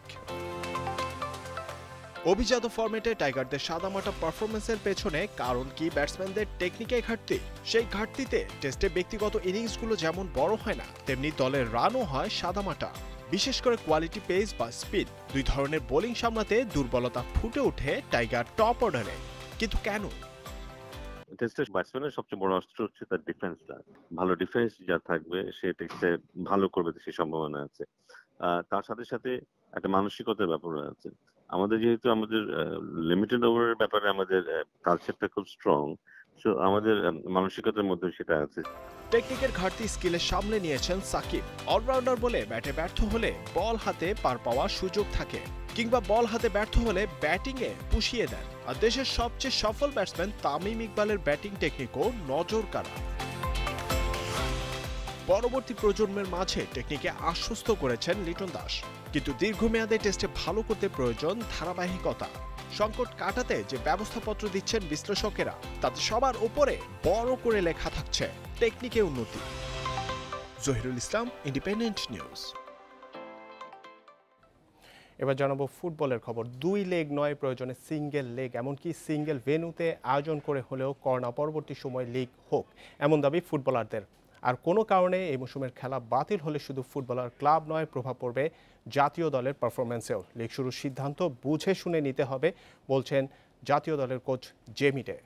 অভিজাত ফরম্যাটে টাইগারদের সাদামাটা পারফরমেন্সের পেছনে কারণ কি ব্যাটসম্যানদের টেকনিকের ঘাটতি। সেই ঘাটতিতে টেস্টে ব্যক্তিগত ইনিংসগুলো যেমন বড় হয় না, তেমনি দলের রানও হয় সাদামাটা। বিশেষ করে কোয়ালিটি পেস বা স্পিড দুই ধরনের বোলিং সামলাতে দুর্বলতা ফুটে ওঠে টাইগার টপ অর্ডারে। কিন্তু কেন? টেস্টের ব্যাটসম্যানের সবচেয়ে বড় অস্ত্র হচ্ছে তার ডিফেন্সটা। ভালো ডিফেন্স যা থাকবে সে টেস্টে ভালো করবে, সেই সম্ভাবনা আছে। তার সাথে সাথে একটা মানসিকতার ব্যাপার আছে। আমাদের যেহেতু আমাদের লিমিটেড ওভারের ব্যাপারে আমাদের কালচারটা খুব স্ট্রং, সো আমাদের মানসিকতার মধ্যে সেটা আছে। টেকনিকের ঘাটতি স্কিলের সামলে নিয়েছেন সাকিব। অলরাউন্ডার বলে ব্যাটে ব্যর্থ হলে বল হাতে পার পাওয়ার সুযোগ থাকে, কিংবা বল হাতে ব্যর্থ হলে ব্যাটিংয়ে পুষিয়ে দেন। আর দেশের সবচেয়ে সফল ব্যাটসম্যান তামিম ইকবালের ব্যাটিং টেকনিকও নজর কাড়া। পরবর্তী প্রজন্মের মাঝে টেকনিকে আশ্বস্ত করেছেন লিটন দাস, কিন্তু দীর্ঘমেয়াদে টেস্টে ভালো করতে প্রয়োজন ধারাবাহিকতা। সংকট কাটাতে যে ব্যবস্থাপত্র দিচ্ছেন বিশ্লেষকেরা, তাতে সবার উপরে বড় করে লেখা থাকছে টেকনিকে উন্নতি। Zahirul Islam, Independent News. এবার জানাবো ফুটবলের খবর। দুই লেগ নয়, প্রয়োজনে সিঙ্গেল লেগ, এমনকি সিঙ্গেল ভেন্যুতে আয়োজন করে হলেও করোনা পরবর্তী সময় লিগ হোক, এমন দাবি ফুটবলারদের। আর কোনো কারণে এই মৌসুমের খেলা বাতিল হলে শুধু ফুটবলার ক্লাব নয়, প্রভাব পড়বে জাতীয় দলের পারফরমেন্সেও। লিগ শুরুর সিদ্ধান্ত বুঝে শুনে নিতে হবে বলছেন জাতীয় দলের coach Jamie Day.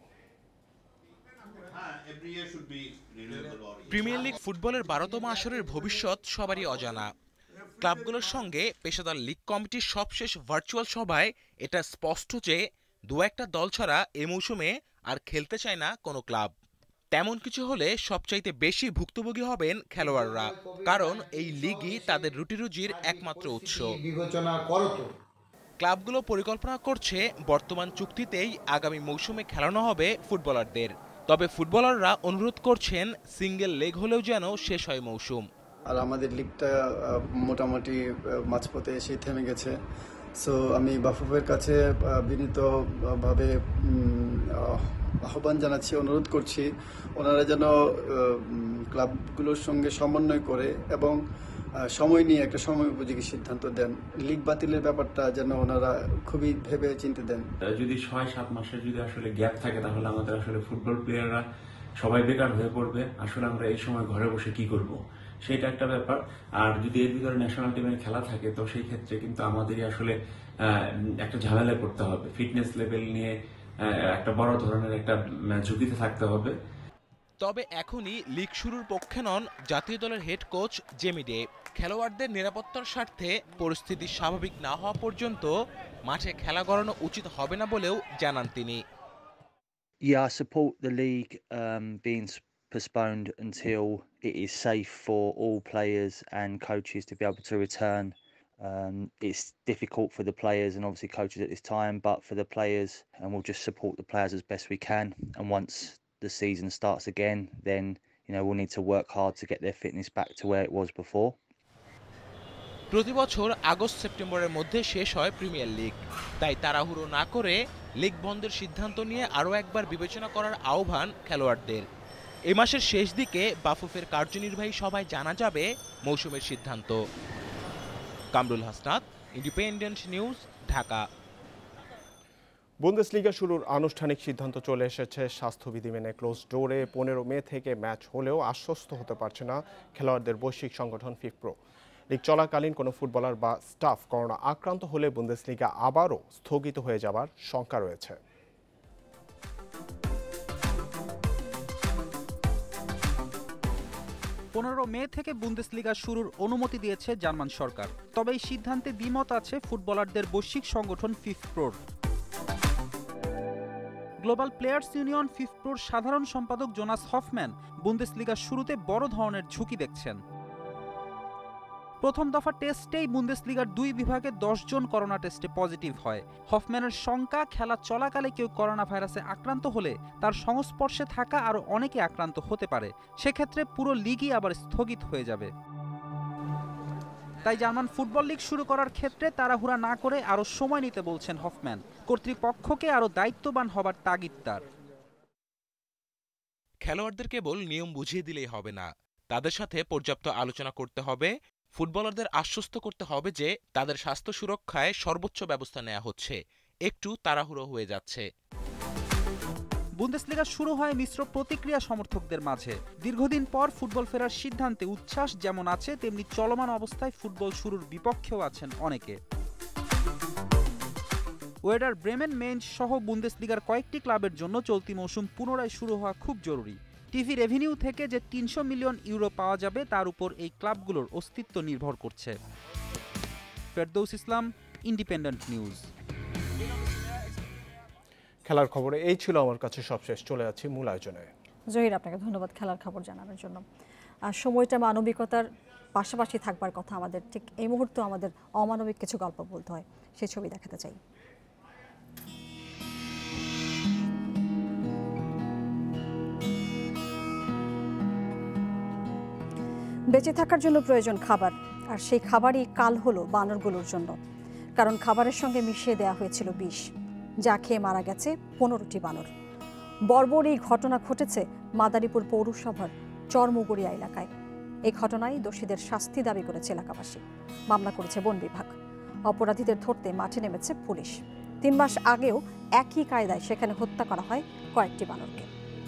Premier league ফুটবলের বারোতম আসরের ভবিষ্যৎ সবারই অজানা। ক্লাবগুলোর সঙ্গে পেশাদার লিগ কমিটির সবশেষ ভার্চুয়াল সভায় এটা স্পষ্ট যে দু একটা দল ছাড়া এ মৌসুমে আর খেলতে চায় না কোনো ক্লাব। তেমন কিছু হলে সবচাইতে বেশি ভুক্তভোগী হবেন খেলোয়াড়রা, কারণ এই লিগই তাদের রুটি রুজির একমাত্র উৎস। ক্লাবগুলো পরিকল্পনা করছে বর্তমান চুক্তিতেই আগামী মৌসুমে খেলানো হবে ফুটবলারদের। তবে ফুটবলাররা অনুরোধ করছেন সিঙ্গেল লেগ হলেও যেন শেষ হয় মৌসুম। আর আমাদের লিগটা মোটামুটি মাঝপথে এসে থেমে গেছে। সো আমি বাফুফের কাছে বিনীতভাবে আহ্বান জানাচ্ছি, অনুরোধ করছি ওনারা যেন ক্লাবগুলোর সঙ্গে সমন্বয় করে এবং সময় নিয়ে একটা সময় উপযোগী সিদ্ধান্ত দেন। লিগ বাতিলের ব্যাপারটা যেন ওনারা খুবই ভেবে চিন্তে দেন। যদি ছয় সাত মাসের যদি আসলে গ্যাপ থাকে তাহলে আমাদের আসলে ফুটবল প্লেয়াররা সবাই বেকার হয়ে পড়বে। আসলে আমরা এই সময় ঘরে বসে কি করব, সেটা একটা ব্যাপার। আর যদি এর ভিতরে ন্যাশনাল টিমের খেলা থাকে তো সেই ক্ষেত্রে কিন্তু আমাদেরই আসলে একটা ঝামেলায় পড়তে হবে। ফিটনেস লেভেল নিয়ে একটা বড় ধরনের একটা ঝুঁকিতে থাকতে হবে। তবে এখনই লিগ শুরুর পক্ষে নন জাতীয় দলের হেড কোচ জেমি ডে। খেলোয়াড়দের নিরাপত্তার স্বার্থে পরিস্থিতি স্বাভাবিক না হওয়া পর্যন্ত মাঠে খেলা করানো উচিত হবে না বলেও জানান তিনি। Yeah, I support the league um, being postponed until it is safe for all players and coaches to be able to return. Um, it's difficult for the players and obviously coaches at this time, but for the players, and we'll just support the players as best we can. And once the season starts again, then you know we'll need to work hard to get their fitness back to where it was before. প্রতি বছর August সেপ্টেম্বরের মধ্যে শেষ হয় premier league, তাই তাড়াহুড়ো না করে লিগ বন্ধের সিদ্ধান্ত নিয়ে আরও একবার বিবেচনা করার আহ্বান খেলোয়াড়দের। এ মাসের শেষ দিকে বাফুফের কার্যনির্বাহী সভায় জানা যাবে মৌসুমের সিদ্ধান্ত। Kamrul Hasnat, Independent News, Dhaka. Bundesliga শুরুর আনুষ্ঠানিক সিদ্ধান্ত চলে এসেছে স্বাস্থ্যবিধি মেনে ক্লোজ ডোরে। পনেরো মে থেকে ম্যাচ হলেও আশ্বস্ত হতে পারছে না খেলোয়াড়দের বৈশ্বিক সংগঠন ফিফপ্রো। লিগ চলাকালীন কোনো ফুটবলার বা স্টাফ করোনা আক্রান্ত হলে বুন্দেসলিগা আবারও স্থগিত হয়ে যাবার শঙ্কা রয়েছে। পনেরো মে থেকে বুন্দেসলিগা শুরুর অনুমতি দিয়েছে জার্মান সরকার। তবে এই সিদ্ধান্তে দ্বিমত আছে ফুটবলারদের বৈশ্বিক সংগঠন ফিফপ্রোর। গ্লোবাল প্লেয়ার্স ইউনিয়ন ফিফপ্রোর সাধারণ সম্পাদক জোনাস হফম্যান বুন্দেসলিগার শুরুতে বড় ধরনের ঝুঁকি দেখছেন। প্রথম দফা টেস্টেই বুন্দেসলিগার দুই বিভাগে দশ জন করোনা টেস্টে পজিটিভ হয়। হফম্যানের শঙ্কা, খেলা চলাকালে কেউ করোনা ভাইরাসে আক্রান্ত হলে তার সংস্পর্শে থাকা আরও অনেকে আক্রান্ত হতে পারে। সেক্ষেত্রে পুরো লিগই আবার স্থগিত হয়ে যাবে। তাই জার্মান ফুটবল লিগ শুরু করার ক্ষেত্রে তাড়াহুড়া না করে আরও সময় নিতে বলছেন হফম্যান। কর্তৃপক্ষকে আরও দায়িত্ববান হবার তাগিদ তার। খেলোয়াড়দের কেবল নিয়ম বুঝিয়ে দিলেই হবে না, তাদের সাথে পর্যাপ্ত আলোচনা করতে হবে। ফুটবলারদের আশ্বস্ত করতে হবে যে তাদের স্বাস্থ্য সুরক্ষায় সর্বোচ্চ ব্যবস্থা নেওয়া হচ্ছে, একটু তাড়াহুড়ো হয়ে যাচ্ছে। বুন্দেসলিগা শুরু হয় মিশ্র প্রতিক্রিয়া সমর্থকদের মাঝে। দীর্ঘদিন পর ফুটবল ফেরার সিদ্ধান্তে উচ্ছ্বাস যেমন আছে, তেমনি চলমান অবস্থায় ফুটবল শুরুর বিপক্ষেও আছেন অনেকে। ওয়েডার ব্রেমেন, মেঞ্জ সহ বুন্দেসলিগার কয়েকটি ক্লাবের জন্য চলতি মৌসুম পুনরায় শুরু হওয়া খুব জরুরি। টিভি রেভিনিউ থেকে যে তিনশো মিলিয়ন ইউরো পাওয়া যাবে তার উপর এই ক্লাবগুলোর অস্তিত্ব নির্ভর করছে। Ferdous Islam, Independent News. খেলার খবরে এই ছিল আমার কাছে সবশেষ। চলে যাচ্ছি মূল আয়োজনে। জহির, আপনাকে ধন্যবাদ খেলার খবর জানানোর জন্য। আর সময়টা মানবিকতার পাশাপাশি থাকবার কথা আমাদের, ঠিক এই মুহূর্তে আমাদের অমানবিক কিছু গল্প বলতে হয়, সেই ছবি দেখাতে চাই। বেঁচে থাকার জন্য প্রয়োজন খাবার, আর সেই খাবারই কাল হলো বানরগুলোর জন্য। কারণ খাবারের সঙ্গে মিশিয়ে দেওয়া হয়েছিল বিষ, যা খেয়ে মারা গেছে পনেরোটি বানর। বর্বর এই ঘটনা ঘটেছে মাদারীপুর পৌরসভার চরমুগড়িয়া এলাকায়। এই ঘটনায় দোষীদের শাস্তি দাবি করেছে এলাকাবাসী। মামলা করেছে বন বিভাগ। অপরাধীদের ধরতে মাঠে নেমেছে পুলিশ। তিন মাস আগেও একই কায়দায় সেখানে হত্যা করা হয় কয়েকটি বানরকে।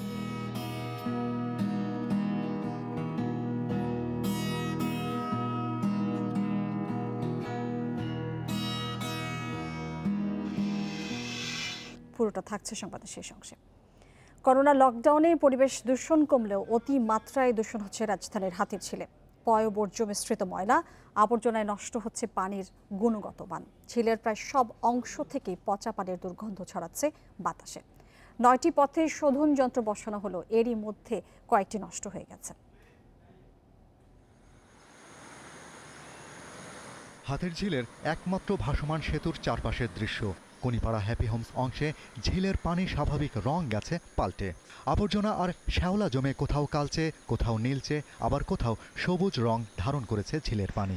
পুরোটা থাকছে সংবাদের শেষ অংশে। করোনা লকডাউনে পরিবেশ দূষণ কমলেও অতি মাত্রায় দূষণ হচ্ছে রাজধানীর হাতিরঝিলে। পয়ঃবর্জ্য মিশ্রিত ময়লা আবর্জনায় নষ্ট হচ্ছে পানির গুণগত মান। ঝিলের প্রায় সব অংশ থেকেই পচা পানির দুর্গন্ধ ছড়াচ্ছে বাতাসে। নয়টি পথে শোধন যন্ত্র বসানো হলো, এরই মধ্যে কয়েকটি নষ্ট হয়ে গেছে। হাতিরঝিলের একমাত্র ভাসমান সেতুর চারপাশের দৃশ্য। কোনিপাড়া হ্যাপি হোমস অংশে ঝিলের পানি স্বাভাবিক রং গেছে পাল্টে। আবর্জনা আর শ্যাওলা জমে কোথাও কালচে, কোথাও নীলচে, আবার কোথাও সবুজ রং ধারণ করেছে ঝিলের পানি।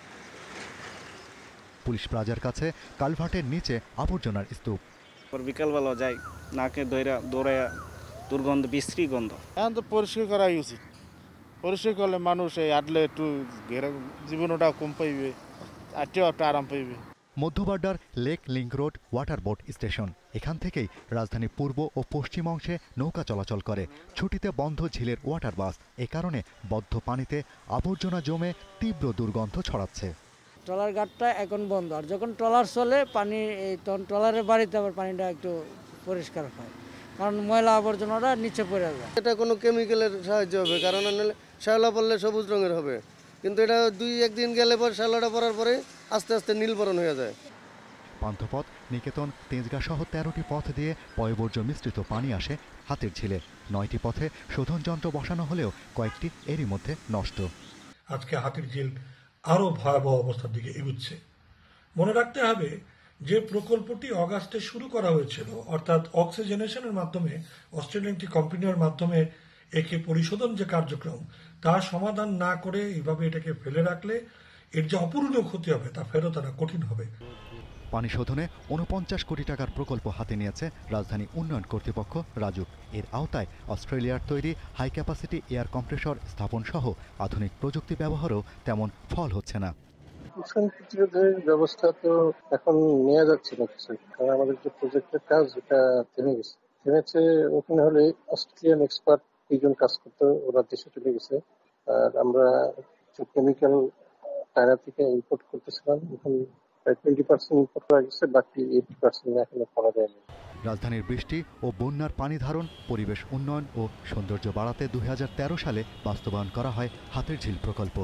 পুলিশ প্লাজার কাছে কালভার্টের নিচে আবর্জনার স্তূপ। বিকালবেলা যাই, নাকে দৌড়া দৌড়াইয়া দুর্গন্ধ, বিশ্রী গন্ধ। এখন তো পরিষ্কার করাই উচিত। পরিষ্কার করলে মানুষ এই আটলে একটু জীবনটা কম পাইবে, আটটিও একটা আরাম পাইবে। মধ্যবাড্ডার lake link road water boat station. এখান থেকেই রাজধানী পূর্ব ও পশ্চিম অংশে নৌকা চলাচল করে। ছুটিতে বন্ধ ঝিলের ওয়াটার বাস। এ কারণে বদ্ধ পানিতে আবর্জনা জমে তীব্র দুর্গন্ধ ছড়াচ্ছে। ট্রলার ঘাটটা এখন বন্ধ, আর যখন ট্রলার চলে পানি তখন ট্রলারের বাড়িতে আবার পানিটা একটু পরিষ্কার হয়, কারণ ময়লা আবর্জনাটা নিচে পড়ে যায়। এটা কোনো কেমিক্যালের সাহায্য হবে, কারণ শ্যাওলা পড়লে সবুজ রঙের হবে, কিন্তু এটা দুই একদিন গেলে পর শ্যাওলাটা পড়ার পরে আস্তে আস্তে নীলবরণ হয়ে যায়। পান্থপথ, নিকেতন, তেজগাঁ সহ তেরোটি পথ দিয়ে পয়ঃবর্জ্য মিশ্রিত পানি আসে হাতিরঝিলে। নয়টি পথে শোধন যন্ত্র বসানো হলেও কয়েকটি এরই মধ্যে নষ্ট। আজকে হাতিরঝিল আরও ভয়াবহ অবস্থার দিকে এগুচ্ছে। মনে রাখতে হবে যে প্রকল্পটি অগাস্টে শুরু করা হয়েছিল, অর্থাৎ অক্সিজেনেশনের মাধ্যমে অস্ট্রেলিয়ান একটি কোম্পানির মাধ্যমে একে পরিশোধন যে কার্যক্রম, তার সমাধান না করে এইভাবে এটাকে ফেলে রাখলে এর যে অপূরণীয় ক্ষতি হবে তা ফেরত আনা কঠিন হবে। পানি শোধনে উনপঞ্চাশ কোটি টাকার প্রকল্প হাতে নিয়েছে রাজধানী উন্নয়ন কর্তৃপক্ষ রাজুক। এর আওতায় অস্ট্রেলিয়ার তৈরি হাই ক্যাপাসিটি এয়ার কম্প্রেসর স্থাপন সহ আধুনিক প্রযুক্তি ব্যবহারও তেমন ফল হচ্ছে না। দূষণ প্রতিরোধের ব্যবস্থা তো এখন নেওয়া যাচ্ছে না কিছু, কারণ আমাদের যে প্রজেক্টের কাজ এটা থেমে গেছে থেমেছে ওখানে হলে অস্ট্রেলিয়ান এক্সপার্ট দুইজন কাজ করতো, ওরা দেশে চলে গেছে। আর আমরা কেমিক্যাল চায়না থেকে ইম্পোর্ট করতেছিলাম, এখন প্রায় টোয়েন্টি পার্সেন্ট ইম্পোর্ট করা গেছে, বাকি এইটি পার্সেন্ট এখনো করা যায়নি। রাজধানীর বৃষ্টি ও বন্যার পানি ধারণ, পরিবেশ উন্নয়ন ও সৌন্দর্য বাড়াতে দুই হাজার তেরো সালে বাস্তবায়ন করা হয় হাতিরঝিল প্রকল্প।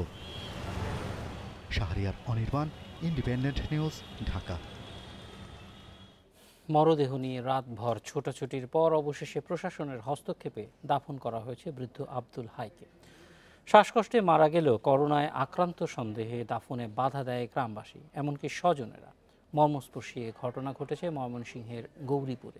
Shahriar Anirban, Independent News, Dhaka. মরদেহ নিয়ে রাতভর ছোটাছুটির পর অবশেষে প্রশাসনের হস্তক্ষেপে দাফন করা হয়েছে বৃদ্ধ আব্দুল হাইকে। শ্বাসকষ্টে মারা গেলেও করোনায় আক্রান্ত সন্দেহে দাফনে বাধা দেয় গ্রামবাসী, এমনকি স্বজনেরা। মর্মস্পর্শী এ ঘটনা ঘটেছে ময়মনসিংহের গৌরীপুরে।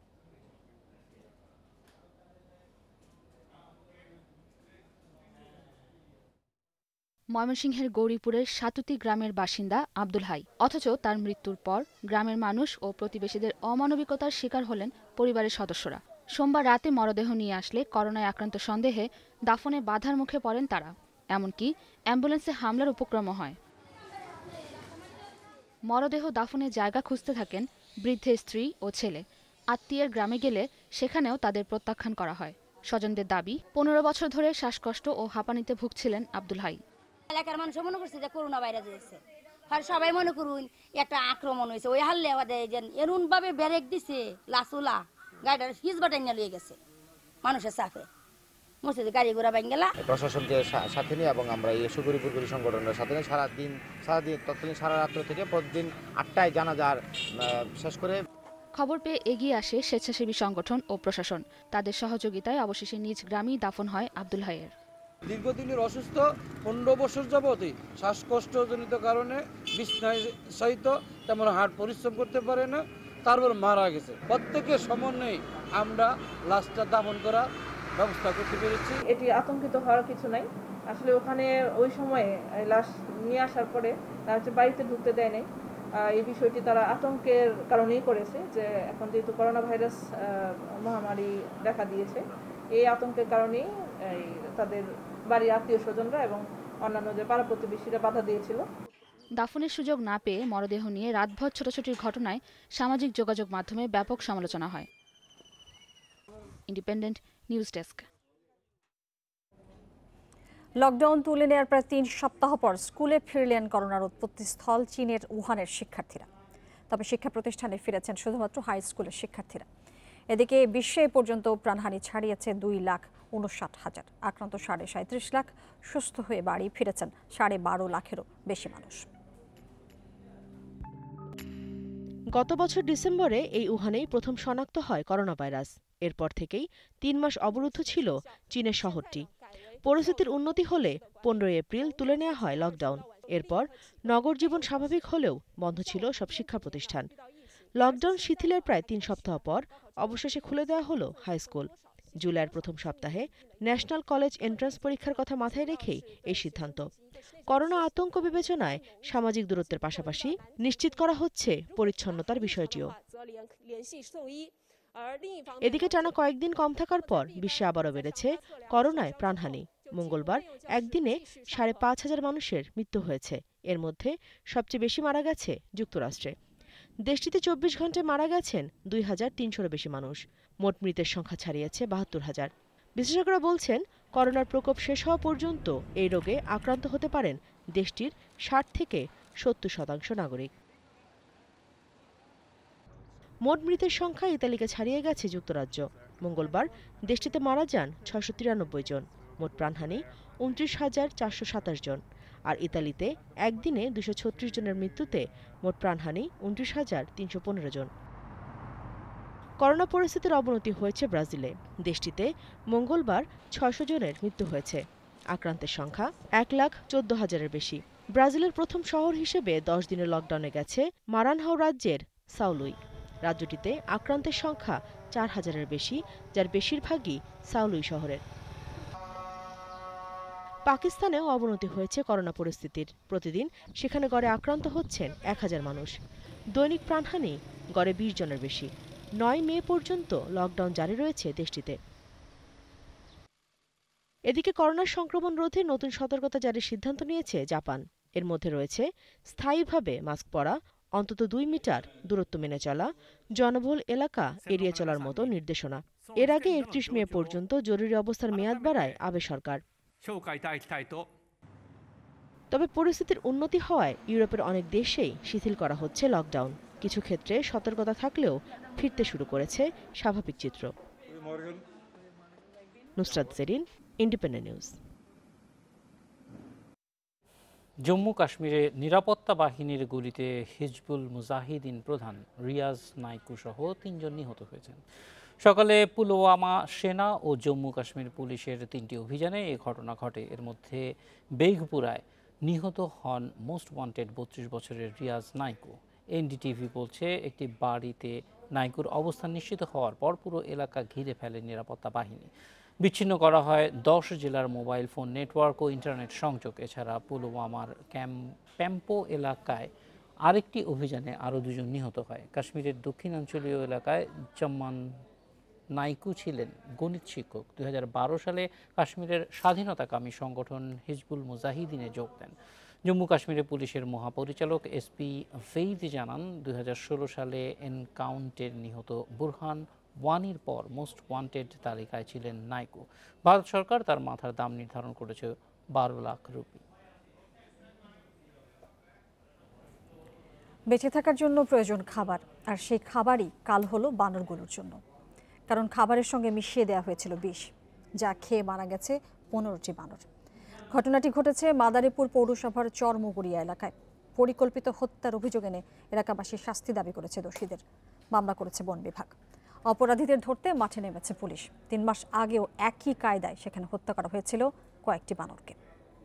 ময়মনসিংহের গৌরীপুরের সাতুতি গ্রামের বাসিন্দা আব্দুল হাই, অথচ তার মৃত্যুর পর গ্রামের মানুষ ও প্রতিবেশীদের অমানবিকতার শিকার হলেন পরিবারের সদস্যরা। সোমবার রাতে মরদেহ নিয়ে আসলে করোনায় আক্রান্ত সন্দেহে দাফনে বাধার মুখে পড়েন তারা, এমনকি অ্যাম্বুলেন্সে হামলার উপক্রমও হয়। মরদেহ দাফনের জায়গা খুঁজতে থাকেন বৃদ্ধের স্ত্রী ও ছেলে। আত্মীয়ের গ্রামে গেলে সেখানেও তাদের প্রত্যাখ্যান করা হয়। স্বজনদের দাবি, পনেরো বছর ধরে শ্বাসকষ্ট ও হাঁপানিতে ভুগছিলেন আব্দুল হাই। এলাকার মানুষ মনে করছে যে করোনা ভাইরাস হয়েছে, আর সবাই মনে করুন একটা আক্রমণ হয়েছে। ওই হাল্লে আমাদের এরুন ভাবে ব্যারেক দিছে, লাসুলা গাড়িটার ফিজ বাটাই নিয়ে গেছে মানুষের চাপে, মসজিদে গাড়ি ঘোড়া বাইন গেলা। প্রশাসনকে সাথে নিয়ে এবং আমরা এই সুগরিপুর সংগঠনের সাথে নিয়ে সারাদিন সারাদিন তৎকালীন সারা রাত্র থেকে প্রতিদিন আটটায় জানাজার শেষ করে। খবর পেয়ে এগিয়ে আসে স্বেচ্ছাসেবী সংগঠন ও প্রশাসন। তাদের সহযোগিতায় অবশেষে নিজ গ্রামেই দাফন হয় আব্দুল হাইয়ের। দীর্ঘদিনের অসুস্থ, পনেরো বছর যাবতই শ্বাসকষ্টজনিত কারণে বিছনায় সহিত তেমন হাট পরিশ্রম করতে পারে না, তারপর মারা গেছে। প্রত্যেকের সমন্বয়ে আমরা লাশটা দাফন করা ব্যবস্থা করতে পেরেছি। এটি আতঙ্কিত হওয়ার কিছু নাই। আসলে ওখানে ওই সময়ে লাশ নিয়ে আসার পরে তারা হচ্ছে বাড়িতে ঢুকতে দেয় নাই। এই বিষয়টি তারা আতঙ্কের কারণেই করেছে, যে এখন যেহেতু করোনা ভাইরাস মহামারী দেখা দিয়েছে, এই আতঙ্কের কারণেই তাদের বাড়ির আত্মীয় স্বজনরা এবং অন্যান্য যে পাড়া প্রতিবেশীরা বাধা দিয়েছিল। দাফনের সুযোগ না পেয়ে মরদেহ নিয়ে রাতভর ছোটাছুটির ঘটনায় সামাজিক যোগাযোগ মাধ্যমে ব্যাপক সমালোচনা হয়। Independent news desk. লকডাউন তুলে নেওয়ার প্রায় তিন সপ্তাহ পর স্কুলে ফিরলেন করোনার উৎপত্তি স্থল চীনের উহানের শিক্ষার্থীরা। তবে শিক্ষা প্রতিষ্ঠানে ফিরেছেন শুধুমাত্র হাই স্কুলের শিক্ষার্থীরা। এদিকে বিশ্বে এ পর্যন্ত প্রাণহানি ছাড়িয়েছে দুই লাখ উনষাট হাজার, আক্রান্ত সাড়ে সাঁত্রিশ লাখ, সুস্থ হয়ে বাড়ি ফিরেছেন সাড়ে বারো লাখেরও বেশি মানুষ। গত বছর ডিসেম্বরে এই উহানেই প্রথম শনাক্ত হয় করোনা ভাইরাস। এরপর থেকেই তিন মাস অবরুদ্ধ ছিল চীনের শহরটি। পরিস্থিতির উন্নতি হলে পনেরোই এপ্রিল তুলে নেওয়া হয় লকডাউন। এরপর নগর জীবন স্বাভাবিক হলেও বন্ধ ছিল সব শিক্ষা প্রতিষ্ঠান। লকডাউন শিথিলের প্রায় তিন সপ্তাহ পর অবশেষে খুলে দেওয়া হলো হাই স্কুল। জুলাইয়ের প্রথম সপ্তাহে ন্যাশনাল কলেজ এন্ট্রান্স পরীক্ষার কথা মাথায় রেখেই এই সিদ্ধান্ত। করোনা আতঙ্ক বিবেচনায় সামাজিক দূরত্বের পাশাপাশি নিশ্চিত করা হচ্ছে পরিচ্ছন্নতার বিষয়টিও। এদিকে টানা কয়েকদিন কম থাকার পর বিশ্বে আবারও বেড়েছে করোনায় প্রাণহানি। মঙ্গলবার একদিনে সাড়ে পাঁচ হাজার মানুষের মৃত্যু হয়েছে। এর মধ্যে সবচেয়ে বেশি মারা গেছে যুক্তরাষ্ট্রে। দেশটিতে চব্বিশ ঘন্টায় মারা গেছেন দুই হাজার তিনশোর বেশি মানুষ। মোট মৃতের সংখ্যা ছাড়িয়েছে বাহাত্তর হাজার। বিশেষজ্ঞরা বলছেন, করোনার প্রকোপ শেষ হওয়া পর্যন্ত এই রোগে আক্রান্ত হতে পারেন দেশটির ষাট থেকে সত্তর শতাংশ নাগরিক। মোট মৃতের সংখ্যা ইতালিকে ছাড়িয়ে গেছে যুক্তরাজ্য। মঙ্গলবার দেশটিতে মারা যান ছয়শো তিরানব্বই জন। মোট প্রাণহানি উনত্রিশ হাজার চারশো সাতাশ জন। আর ইতালিতে একদিনে দুশো ছত্রিশ জনের মৃত্যুতে মোট প্রাণহানি উনত্রিশ হাজার তিনশো পনেরো জন। করোনা পরিস্থিতির অবনতি হয়েছে ব্রাজিলে। দেশটিতে মঙ্গলবার ছয়শো জনের মৃত্যু হয়েছে। আক্রান্তের সংখ্যা এক লাখ চোদ্দ হাজারের বেশি। ব্রাজিলের প্রথম শহর হিসেবে দশ দিনের লকডাউনে গেছে মারানহাও রাজ্যের সাওলুই। রাজ্যটিতে আক্রান্তের সংখ্যা চার হাজারের বেশি, যার বেশিরভাগই সাওলুই শহরের। পাকিস্তানেও অবনতি হয়েছে করোনা পরিস্থিতির। প্রতিদিন সেখানে গড়ে আক্রান্ত হচ্ছেন এক হাজার মানুষ। দৈনিক প্রাণহানি গড়ে বিশ জনের বেশি। নয় মে পর্যন্ত লকডাউন জারি রয়েছে দেশটিতে। এদিকে করোনার সংক্রমণ রোধে নতুন সতর্কতা জারির সিদ্ধান্ত নিয়েছে জাপান। এর মধ্যে রয়েছে স্থায়ীভাবে মাস্ক পরা, অন্তত দুই মিটার দূরত্ব মেনে চলা, জনবহুল এলাকা এড়িয়ে চলার মতো নির্দেশনা। এর আগে একত্রিশ মে পর্যন্ত জরুরি অবস্থার মেয়াদ বাড়ায় আবে সরকার। তবে পরিস্থিতির উন্নতি হওয়ায় ইউরোপের অনেক দেশেই শিথিল করা হচ্ছে লকডাউন। কিছু ক্ষেত্রে সতর্কতা থাকলেও ফিরতে শুরু করেছে স্বাভাবিক চিত্র। Nusrat Jerin, Independent News. জম্মু কাশ্মীরে নিরাপত্তা বাহিনীর গুলিতে হিজবুল মুজাহিদিন প্রধান রিয়াজ নাইকু সহ তিনজন নিহত হয়েছেন। সকালে পুলওয়ামা সেনা ও জম্মু কাশ্মীর পুলিশের তিনটি অভিযানে এ ঘটনা ঘটে। এর মধ্যে বেগপুরায় নিহত হন মোস্ট ওয়ান্টেড বত্রিশ বছরের রিয়াজ নাইকু। এনডিটিভি বলছে, একটি বাড়িতে নাইকুর অবস্থান নিশ্চিত হওয়ার পর পুরো এলাকা ঘিরে ফেলে নিরাপত্তা বাহিনী। বিচ্ছিন্ন করা হয় দশ জেলার মোবাইল ফোন নেটওয়ার্ক ও ইন্টারনেট সংযোগ। এছাড়া পুলওয়ামার ক্যাম্প প্যাম্পো এলাকায় আরেকটি অভিযানে আরও দুজন নিহত হয়। কাশ্মীরের দক্ষিণাঞ্চলীয় এলাকায় জম্মান নাইকু ছিলেন গণিত শিক্ষক। দুই হাজার বারো সালে কাশ্মীরের স্বাধীনতাকামী সংগঠন হিজবুল মুজাহিদিনে যোগ দেন। জম্মু কাশ্মীরের পুলিশের মহাপরিচালক এসপি ফেইদ জানান, দুই হাজার ষোলো সালে এনকাউন্টের নিহত বুরহান ওয়ানির পর মোস্ট ওয়ান্টেড তালিকায় ছিলেন নাইকু। ভারত সরকার তার মাথার দাম নির্ধারণ করেছে বারো লাখ রুপি। বেঁচে থাকার জন্য প্রয়োজন খাবার, আর সেই খাবারই কাল হলো বানরগুলোর জন্য। কারণ খাবারের সঙ্গে মিশিয়ে দেওয়া হয়েছিল বিষ, যা খেয়ে মারা গেছে পনেরোটি বানর। ঘটনাটি ঘটেছে মাদারীপুর পৌরসভার চরমুগুড়িয়া এলাকায়। পরিকল্পিত হত্যার অভিযোগ এনে এলাকাবাসী শাস্তি দাবি করেছে দোষীদের। মামলা করেছে বন বিভাগ। অপরাধীদের ধরতে মাঠে নেমেছে পুলিশ। তিন মাস আগেও একই কায়দায় সেখানে হত্যা করা হয়েছিল কয়েকটি বানরকে।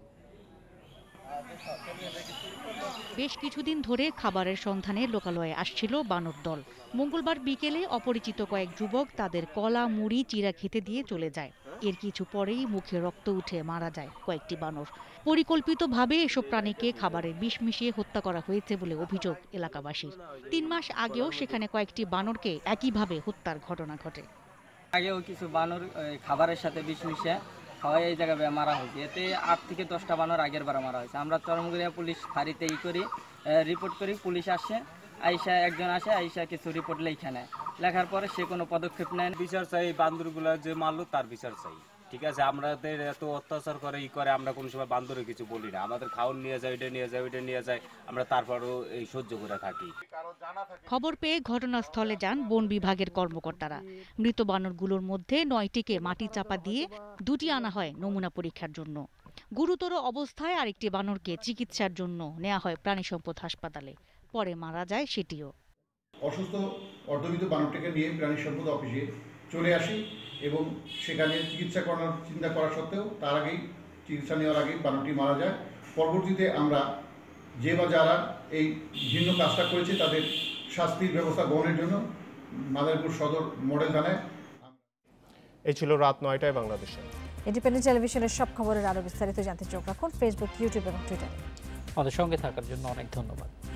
বেশ কিছুদিন ধরে খাবারের সন্ধানে লোকালয়ে আসছিল বানর দল। মঙ্গলবার বিকেলে অপরিচিত কয়েক যুবক তাদের কলা মুড়ি চিরা খেতে দিয়ে চলে যায়। এর কিছু পরেই মুখে রক্ত উঠে মারা যায় কয়েকটি বানর। পরিকল্পিতভাবে এসব প্রাণীকে খাবারে বিষ মিশিয়ে হত্যা করা হয়েছে বলে অভিযোগ এলাকাবাসীর। তিন মাস আগেও সেখানে কয়েকটি বানরকে একইভাবে হত্যার ঘটনা ঘটে। আগেও কিছু বানর খাবারের সাথে বিষ মিশিয়ে খাওয়াই এই জায়গায় মারা হয়েছে। এতে আট থেকে দশটা বানর আগের বার মারা হয়েছে। আমরা চরমগুড়িয়া পুলিশ ফাঁড়িতে ই করি, রিপোর্ট করি, পুলিশ আসে, আইসা একজন আসে, আইসা কিছু রিপোর্ট লেখা নেয়, লেখার পরে সে কোনো পদক্ষেপ নেয়। বিচার চাই, বান্দরগুলা যে মারলো তার বিচার চাই। ঠিক আছে, আমাদের এত অত্যাচার করে ই করে, আমরা কোনো সময় বান্দরে কিছু বলি না। আমাদের খাওয়ান নিয়ে যায়, ওইটা নিয়ে যায়, ওইটা নিয়ে যায়, আমরা তারপরও এই সহ্য করে থাকি। খবর পেয়ে ঘটনাস্থলে যান বন বিভাগের কর্মকর্তারা। মৃত বানরগুলোর মধ্যে নয়টিকে মাটি চাপা দিয়ে দুটি আনা হয় নমুনা পরীক্ষার জন্য। গুরুতর অবস্থায় আরেকটি বানরকে চিকিৎসার জন্য নেওয়া হয় প্রাণী সম্পদ হাসপাতালে, পরে মারা যায় সেটিও। অসুস্থ অর্ধবিত বানরটিকে নিয়ে প্রাণী সম্পদ অফিসে চলে আসি এবং সেখানে চিকিৎসা করানোর চিন্তা করা সত্ত্বেও তার আগেই চিকিৎসা নেওয়ার আগেই বানরটি মারা যায়। পরবর্তীতে আমরা যে বা যারা এই ভিন্ন কাজটা করেছে তাদের শাস্তির ব্যবস্থা গ্রহণের জন্য মাদারীপুর সদর মডেল থানায়। এই ছিল রাত নয়টায় বাংলাদেশে। ইন্ডিপেন্ডেন্ট টেলিভিশনের সব খবরের আরো বিস্তারিত জানতে চোখ রাখুন ফেসবুক, ইউটিউব এবং টুইটারে। আমাদের সঙ্গে থাকার জন্য অনেক ধন্যবাদ।